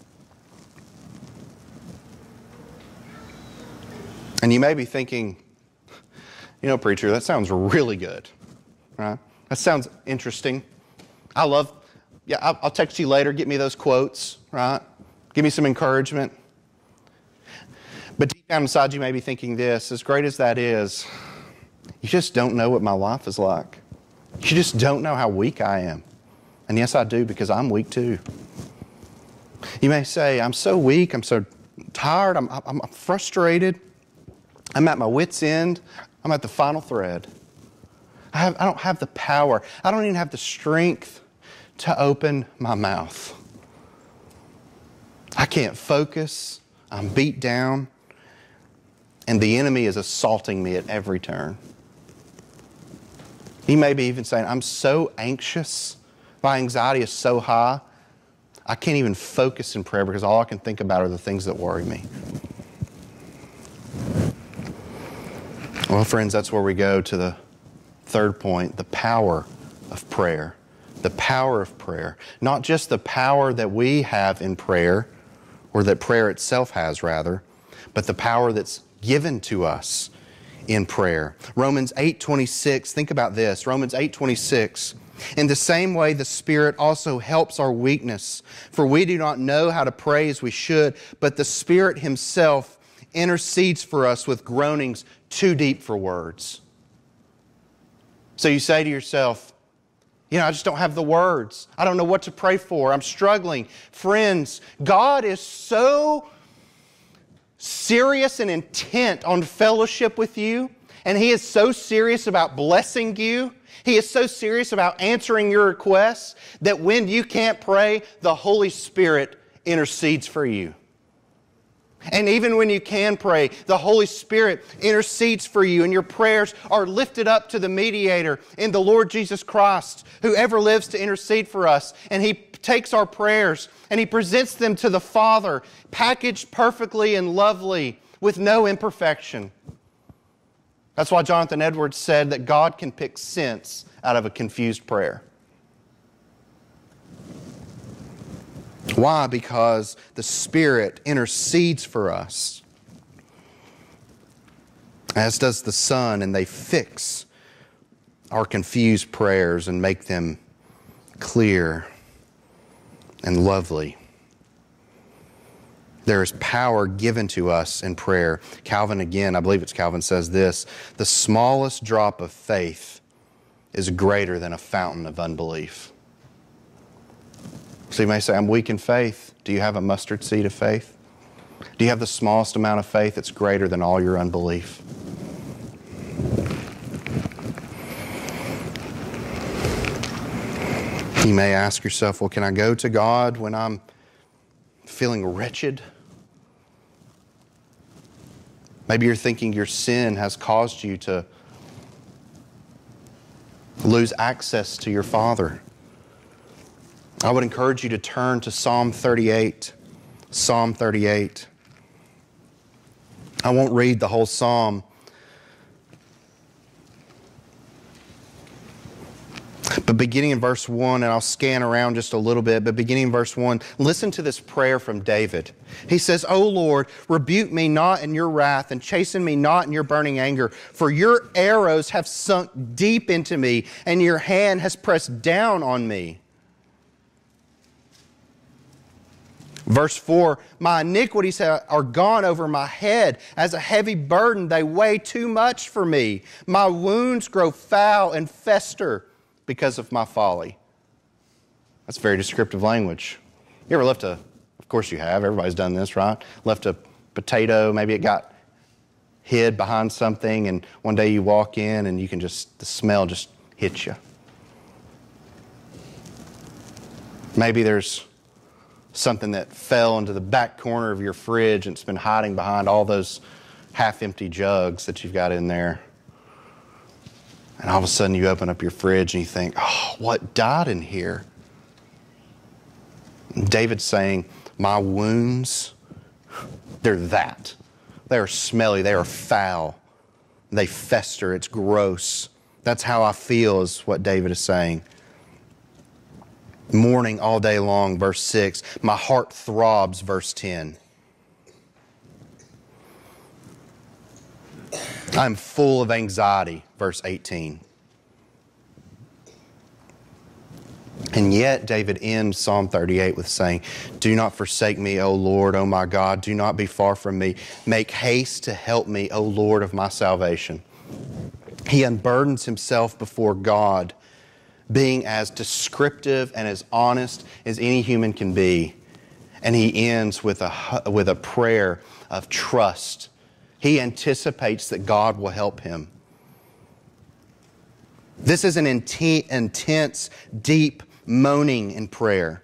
And you may be thinking, you know, preacher, that sounds really good. Right? That sounds interesting. I love, yeah, I'll, I'll text you later, get me those quotes, right? Give me some encouragement. But deep down inside you may be thinking this, as great as that is, you just don't know what my life is like. You just don't know how weak I am. And yes, I do, because I'm weak too. You may say, I'm so weak, I'm so tired, I'm, I'm, I'm frustrated, I'm at my wit's end, I'm at the final thread. I, have, I don't have the power, I don't even have the strength to open my mouth. I can't focus, I'm beat down, and the enemy is assaulting me at every turn. You may be even saying, I'm so anxious, my anxiety is so high, I can't even focus in prayer because all I can think about are the things that worry me. Well, friends, that's where we go to the third point, the power of prayer. The power of prayer. Not just the power that we have in prayer, or that prayer itself has, rather, but the power that's given to us in prayer. Romans eight twenty-six, think about this. Romans eight twenty-six. In the same way, the Spirit also helps our weakness, for we do not know how to pray as we should, but the Spirit Himself intercedes for us with groanings too deep for words. So you say to yourself, you know, I just don't have the words. I don't know what to pray for. I'm struggling. Friends, God is so serious and intent on fellowship with you, and He is so serious about blessing you. He is so serious about answering your requests that when you can't pray, the Holy Spirit intercedes for you. And even when you can pray, the Holy Spirit intercedes for you, and your prayers are lifted up to the mediator in the Lord Jesus Christ, who ever lives to intercede for us. And He takes our prayers and He presents them to the Father, packaged perfectly and lovely with no imperfection. That's why Jonathan Edwards said that God can pick sense out of a confused prayer. Why? Because the Spirit intercedes for us, as does the Son, and they fix our confused prayers and make them clear and lovely. There is power given to us in prayer. Calvin, again, I believe it's Calvin, says this: the smallest drop of faith is greater than a fountain of unbelief. So you may say, I'm weak in faith. Do you have a mustard seed of faith? Do you have the smallest amount of faith that's greater than all your unbelief? You may ask yourself, well, can I go to God when I'm feeling wretched? Maybe you're thinking your sin has caused you to lose access to your Father. I would encourage you to turn to Psalm thirty-eight. Psalm thirty-eight. I won't read the whole psalm, But beginning in verse one, and I'll scan around just a little bit, but beginning in verse one, listen to this prayer from David. He says, O Lord, rebuke me not in your wrath, and chasten me not in your burning anger, for your arrows have sunk deep into me, and your hand has pressed down on me. Verse four, my iniquities are gone over my head. As a heavy burden, they weigh too much for me. My wounds grow foul and fester because of my folly. That's very descriptive language. You ever left a, of course you have, everybody's done this, right? Left a potato, maybe it got hid behind something, and one day you walk in and you can just, the smell just hits you. Maybe there's something that fell into the back corner of your fridge and it's been hiding behind all those half-empty jugs that you've got in there. And all of a sudden you open up your fridge and you think, oh, what died in here? And David's saying, my wounds, they're that. They are smelly, they are foul. They fester, it's gross. That's how I feel, is what David is saying. Mourning all day long, verse six. My heart throbs, verse ten. I'm full of anxiety, verse eighteen. And yet David ends Psalm thirty-eight with saying, do not forsake me, O Lord, O my God. Do not be far from me. Make haste to help me, O Lord of my salvation. He unburdens himself before God, being as descriptive and as honest as any human can be. And he ends with a, with a prayer of trust. He anticipates that God will help him. This is an intense, deep moaning in prayer.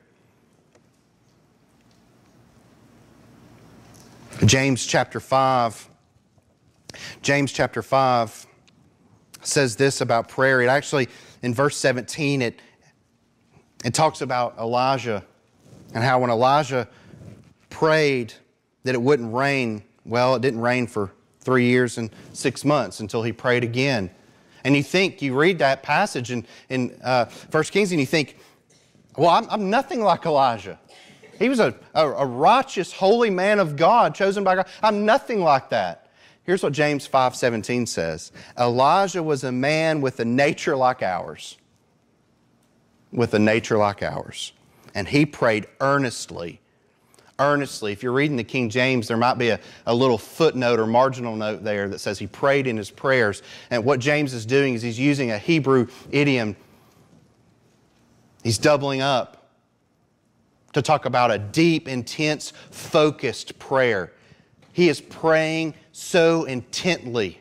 James chapter five. James chapter five says this about prayer. It actually, in verse seventeen, it, it talks about Elijah and how when Elijah prayed that it wouldn't rain, well, it didn't rain for three years and six months until he prayed again. And you think, you read that passage in, in uh, First Kings and you think, well, I'm, I'm nothing like Elijah. He was a, a, a righteous, holy man of God, chosen by God. I'm nothing like that. Here's what James five seventeen says. Elijah was a man with a nature like ours. With a nature like ours. And he prayed earnestly. Earnestly. If you're reading the King James, there might be a, a little footnote or marginal note there that says he prayed in his prayers. And what James is doing is he's using a Hebrew idiom. He's doubling up to talk about a deep, intense, focused prayer. He is praying so intently.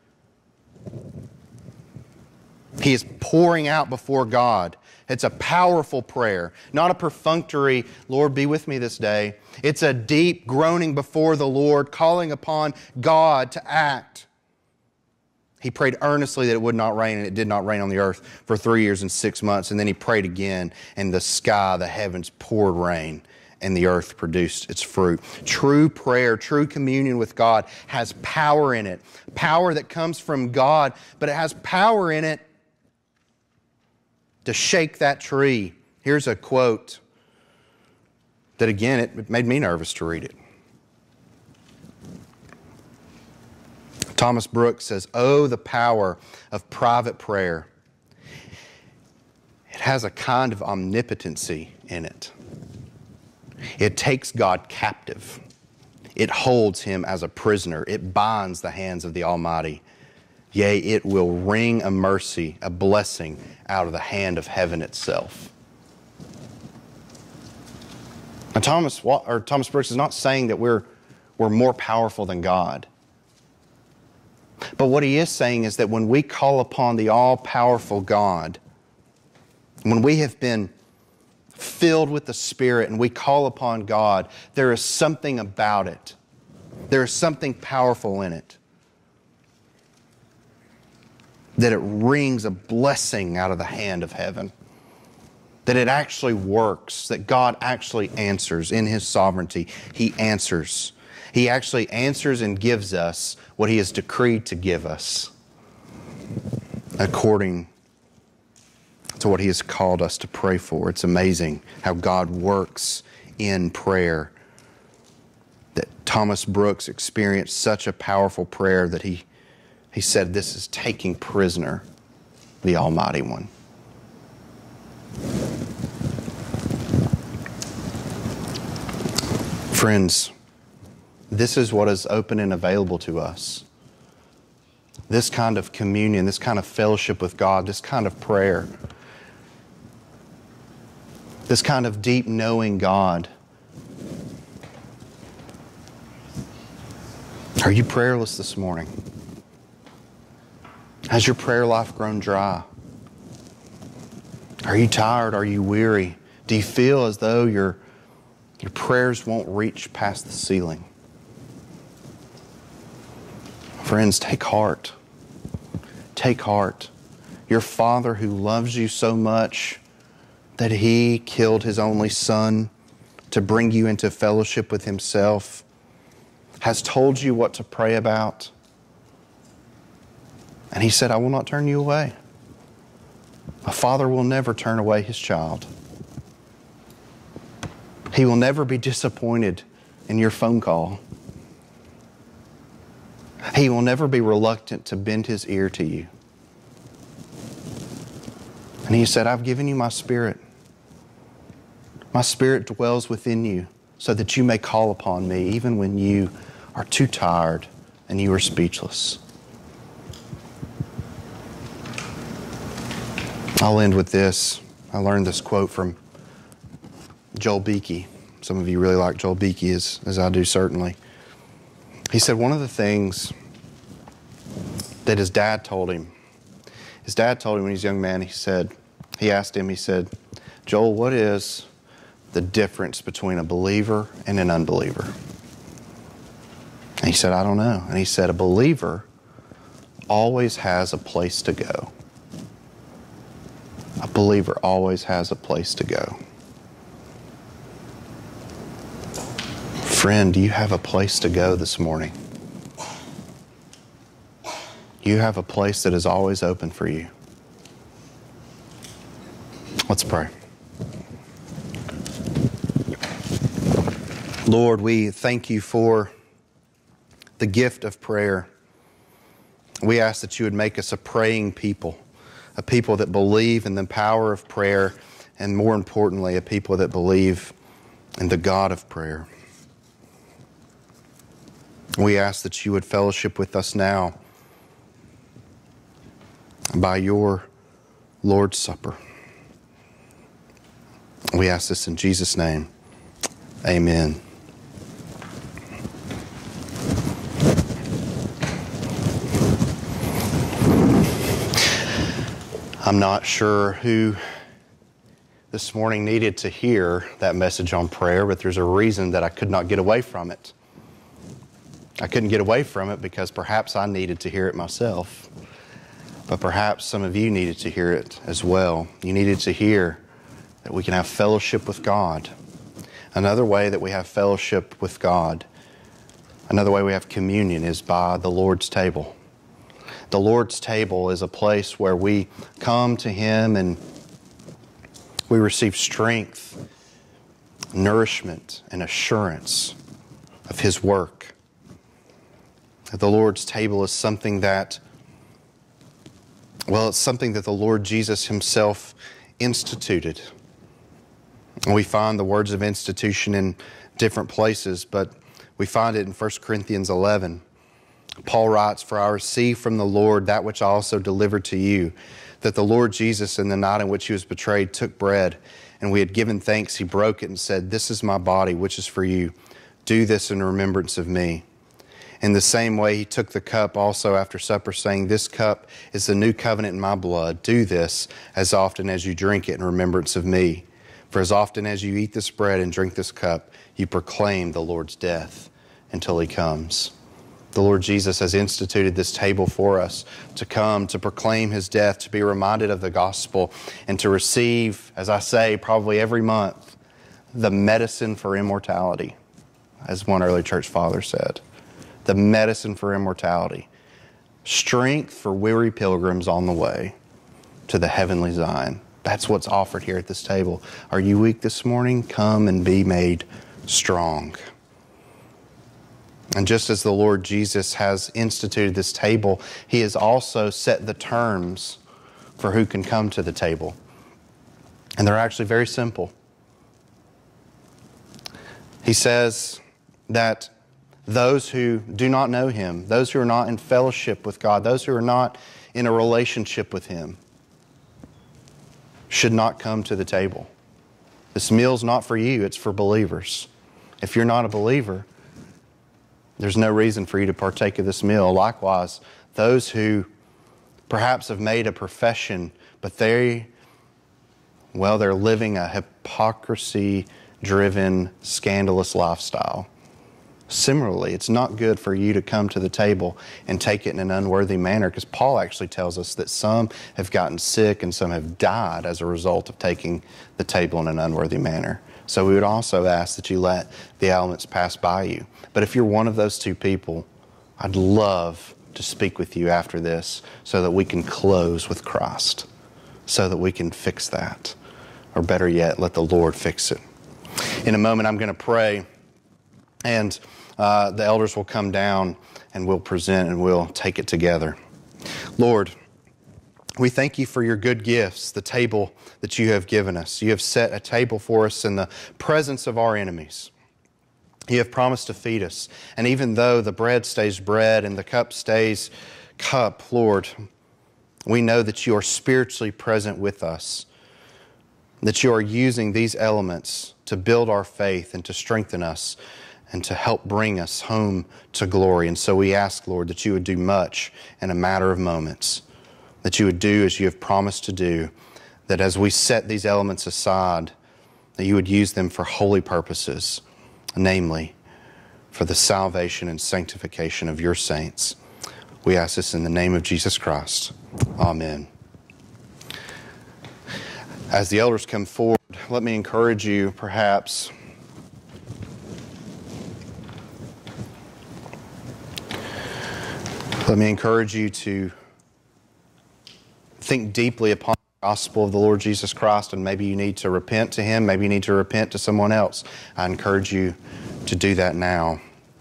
He is pouring out before God. It's a powerful prayer, not a perfunctory, Lord, be with me this day. It's a deep groaning before the Lord, calling upon God to act. He prayed earnestly that it would not rain, and it did not rain on the earth for three years and six months. And then he prayed again, and the sky, the heavens poured rain, and the earth produced its fruit. True prayer, true communion with God has power in it. Power that comes from God, but it has power in it to shake that tree. Here's a quote that, again, it made me nervous to read it. Thomas Brooks says, oh, the power of private prayer. It has a kind of omnipotency in it. It takes God captive. It holds Him as a prisoner. It binds the hands of the Almighty. Yea, it will wring a mercy, a blessing out of the hand of heaven itself. Now, Thomas, or Thomas Brooks is not saying that we're, we're more powerful than God. But what he is saying is that when we call upon the all-powerful God, when we have been filled with the Spirit and we call upon God, there is something about it. There is something powerful in it. That it wrings a blessing out of the hand of heaven. That it actually works. That God actually answers in His sovereignty. He answers. He actually answers and gives us what He has decreed to give us according to to what He has called us to pray for. It's amazing how God works in prayer. That Thomas Brooks experienced such a powerful prayer that he, he said, this is taking prisoner the Almighty One. Friends, this is what is open and available to us. This kind of communion, this kind of fellowship with God, this kind of prayer, this kind of deep knowing God. Are you prayerless this morning? Has your prayer life grown dry? Are you tired? Are you weary? Do you feel as though your, your prayers won't reach past the ceiling? Friends, take heart. Take heart. Your Father who loves you so much that He killed His only Son to bring you into fellowship with Himself has told you what to pray about. And He said, I will not turn you away. A father will never turn away his child. He will never be disappointed in your phone call. He will never be reluctant to bend His ear to you. And He said, I've given you my Spirit. My Spirit dwells within you so that you may call upon me even when you are too tired and you are speechless. I'll end with this. I learned this quote from Joel Beakey. Some of you really like Joel Beakey, as, as I do certainly. He said one of the things that his dad told him, his dad told him when he was a young man, he said, he asked him, he said, Joel, what is the difference between a believer and an unbeliever? And he said, I don't know. And he said, a believer always has a place to go. A believer always has a place to go. Friend, you have a place to go this morning. You have a place that is always open for you. Let's pray. Lord, we thank you for the gift of prayer. We ask that you would make us a praying people, a people that believe in the power of prayer, and more importantly, a people that believe in the God of prayer. We ask that you would fellowship with us now by your Lord's Supper. We ask this in Jesus' name. Amen. I'm not sure who this morning needed to hear that message on prayer, but there's a reason that I could not get away from it. I couldn't get away from it because perhaps I needed to hear it myself, but perhaps some of you needed to hear it as well. You needed to hear that we can have fellowship with God. Another way that we have fellowship with God, another way we have communion is by the Lord's table. The Lord's table is a place where we come to Him and we receive strength, nourishment, and assurance of His work. The Lord's table is something that, well, it's something that the Lord Jesus Himself instituted. And we find the words of institution in different places, but we find it in First Corinthians eleven. Paul writes, For I received from the Lord that which I also delivered to you, that the Lord Jesus, in the night in which He was betrayed, took bread, and we had given thanks, He broke it and said, This is my body, which is for you. Do this in remembrance of me. In the same way, He took the cup also after supper, saying, This cup is the new covenant in my blood. Do this as often as you drink it in remembrance of me. For as often as you eat this bread and drink this cup, you proclaim the Lord's death until He comes. The Lord Jesus has instituted this table for us to come, to proclaim His death, to be reminded of the gospel, and to receive, as I say, probably every month, the medicine for immortality, as one early church father said. The medicine for immortality. Strength for weary pilgrims on the way to the heavenly Zion. That's what's offered here at this table. Are you weak this morning? Come and be made strong. And just as the Lord Jesus has instituted this table, He has also set the terms for who can come to the table. And they're actually very simple. He says that those who do not know Him, those who are not in fellowship with God, those who are not in a relationship with Him, should not come to the table. This meal's not for you, it's for believers. If you're not a believer, there's no reason for you to partake of this meal. Likewise, those who perhaps have made a profession, but they, well, they're living a hypocrisy-driven, scandalous lifestyle. Similarly, it's not good for you to come to the table and take it in an unworthy manner, because Paul actually tells us that some have gotten sick and some have died as a result of taking the table in an unworthy manner. So we would also ask that you let the elements pass by you. But if you're one of those two people, I'd love to speak with you after this so that we can close with Christ, so that we can fix that. Or better yet, let the Lord fix it. In a moment, I'm going to pray, and uh, the elders will come down and we'll present and we'll take it together. Lord, we thank you for your good gifts, the table that you have given us. You have set a table for us in the presence of our enemies. You have promised to feed us. And even though the bread stays bread and the cup stays cup, Lord, we know that you are spiritually present with us, that you are using these elements to build our faith and to strengthen us and to help bring us home to glory. And so we ask, Lord, that you would do much in a matter of moments, that you would do as you have promised to do, that as we set these elements aside, that you would use them for holy purposes, namely for the salvation and sanctification of your saints. We ask this in the name of Jesus Christ. Amen. As the elders come forward, let me encourage you, perhaps, let me encourage you to think deeply upon the gospel of the Lord Jesus Christ, and maybe you need to repent to Him, maybe you need to repent to someone else. I encourage you to do that now.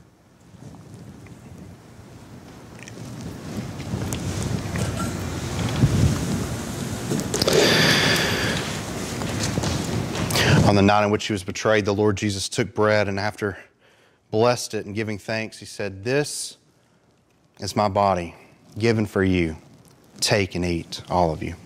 On the night in which He was betrayed, the Lord Jesus took bread, and after blessed it and giving thanks, He said, "This is my body given for you. Take and eat, all of you."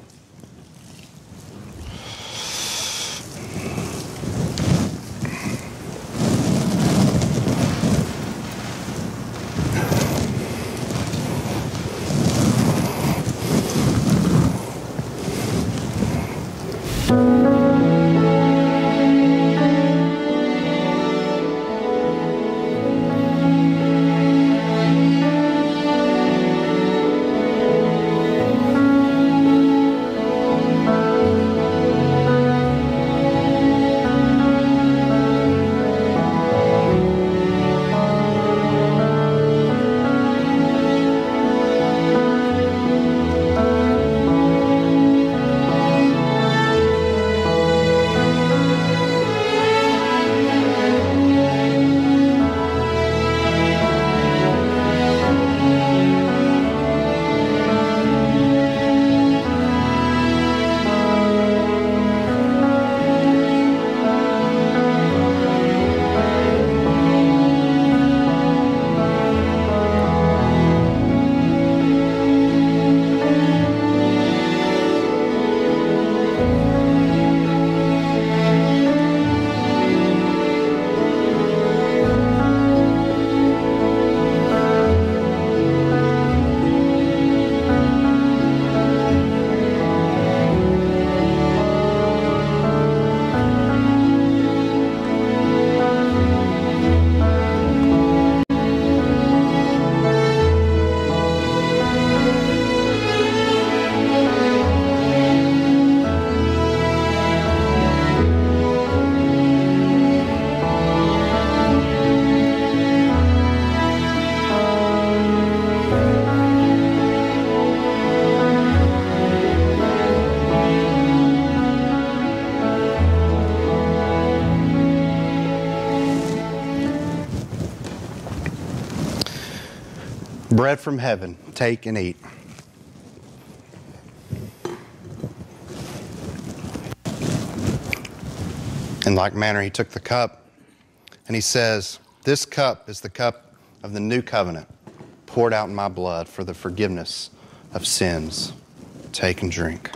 Bread from heaven, take and eat. In like manner, he took the cup and he says, this cup is the cup of the new covenant, poured out in my blood for the forgiveness of sins. Take and drink.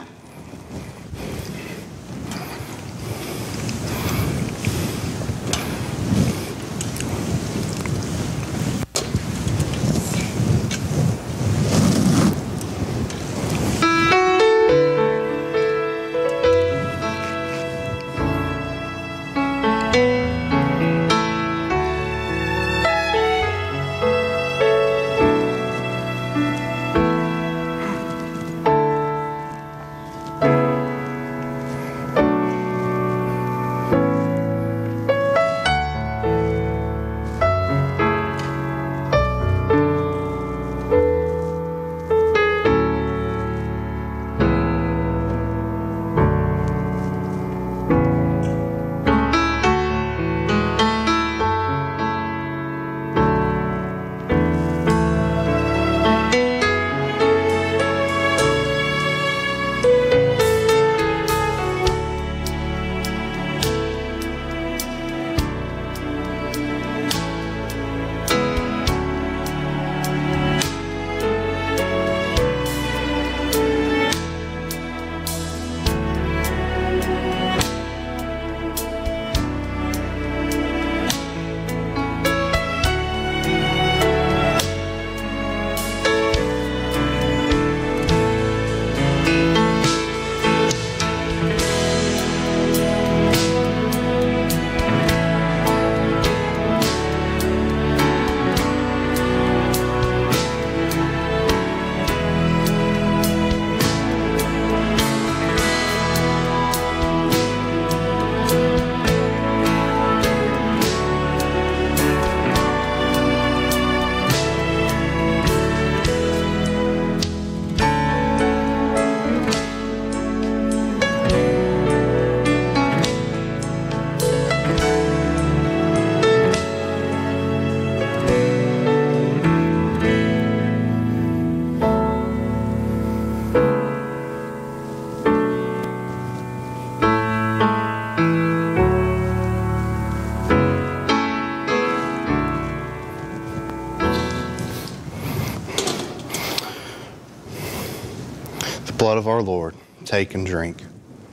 Blood of our Lord, take and drink.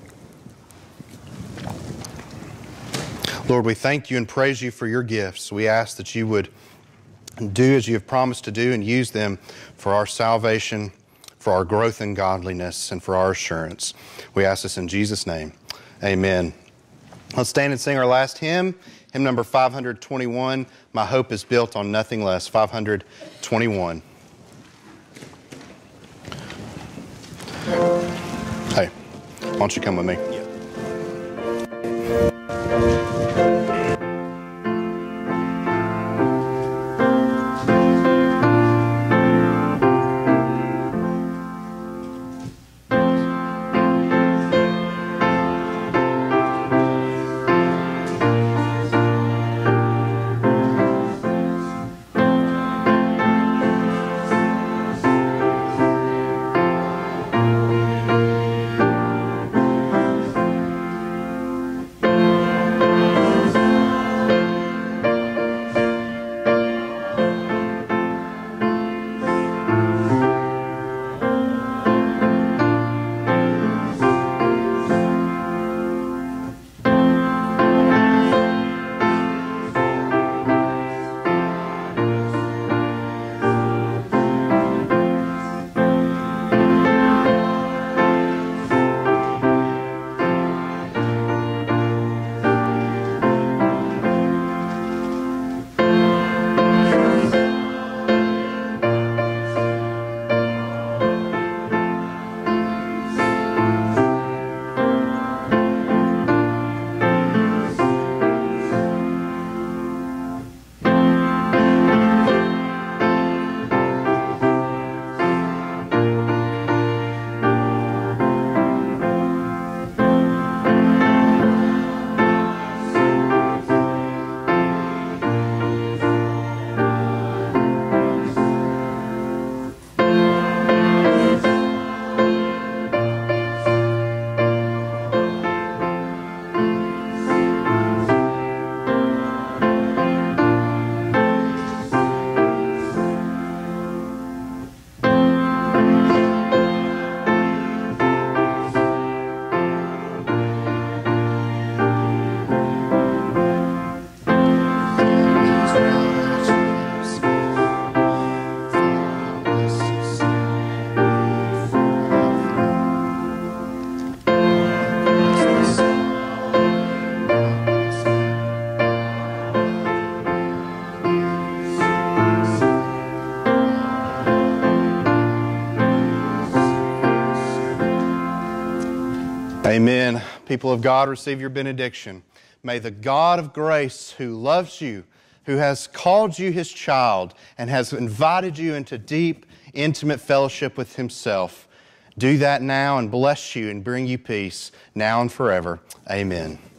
Lord, we thank you and praise you for your gifts. We ask that you would do as you have promised to do and use them for our salvation, for our growth in godliness, and for our assurance. We ask this in Jesus' name. Amen. Let's stand and sing our last hymn, hymn number five hundred twenty-one, My Hope is Built on Nothing Less, five hundred twenty-one. Hey, why don't you come with me? Yeah. People of God, receive your benediction. May the God of grace, who loves you, who has called you His child, and has invited you into deep, intimate fellowship with Himself, do that now and bless you and bring you peace now and forever. Amen.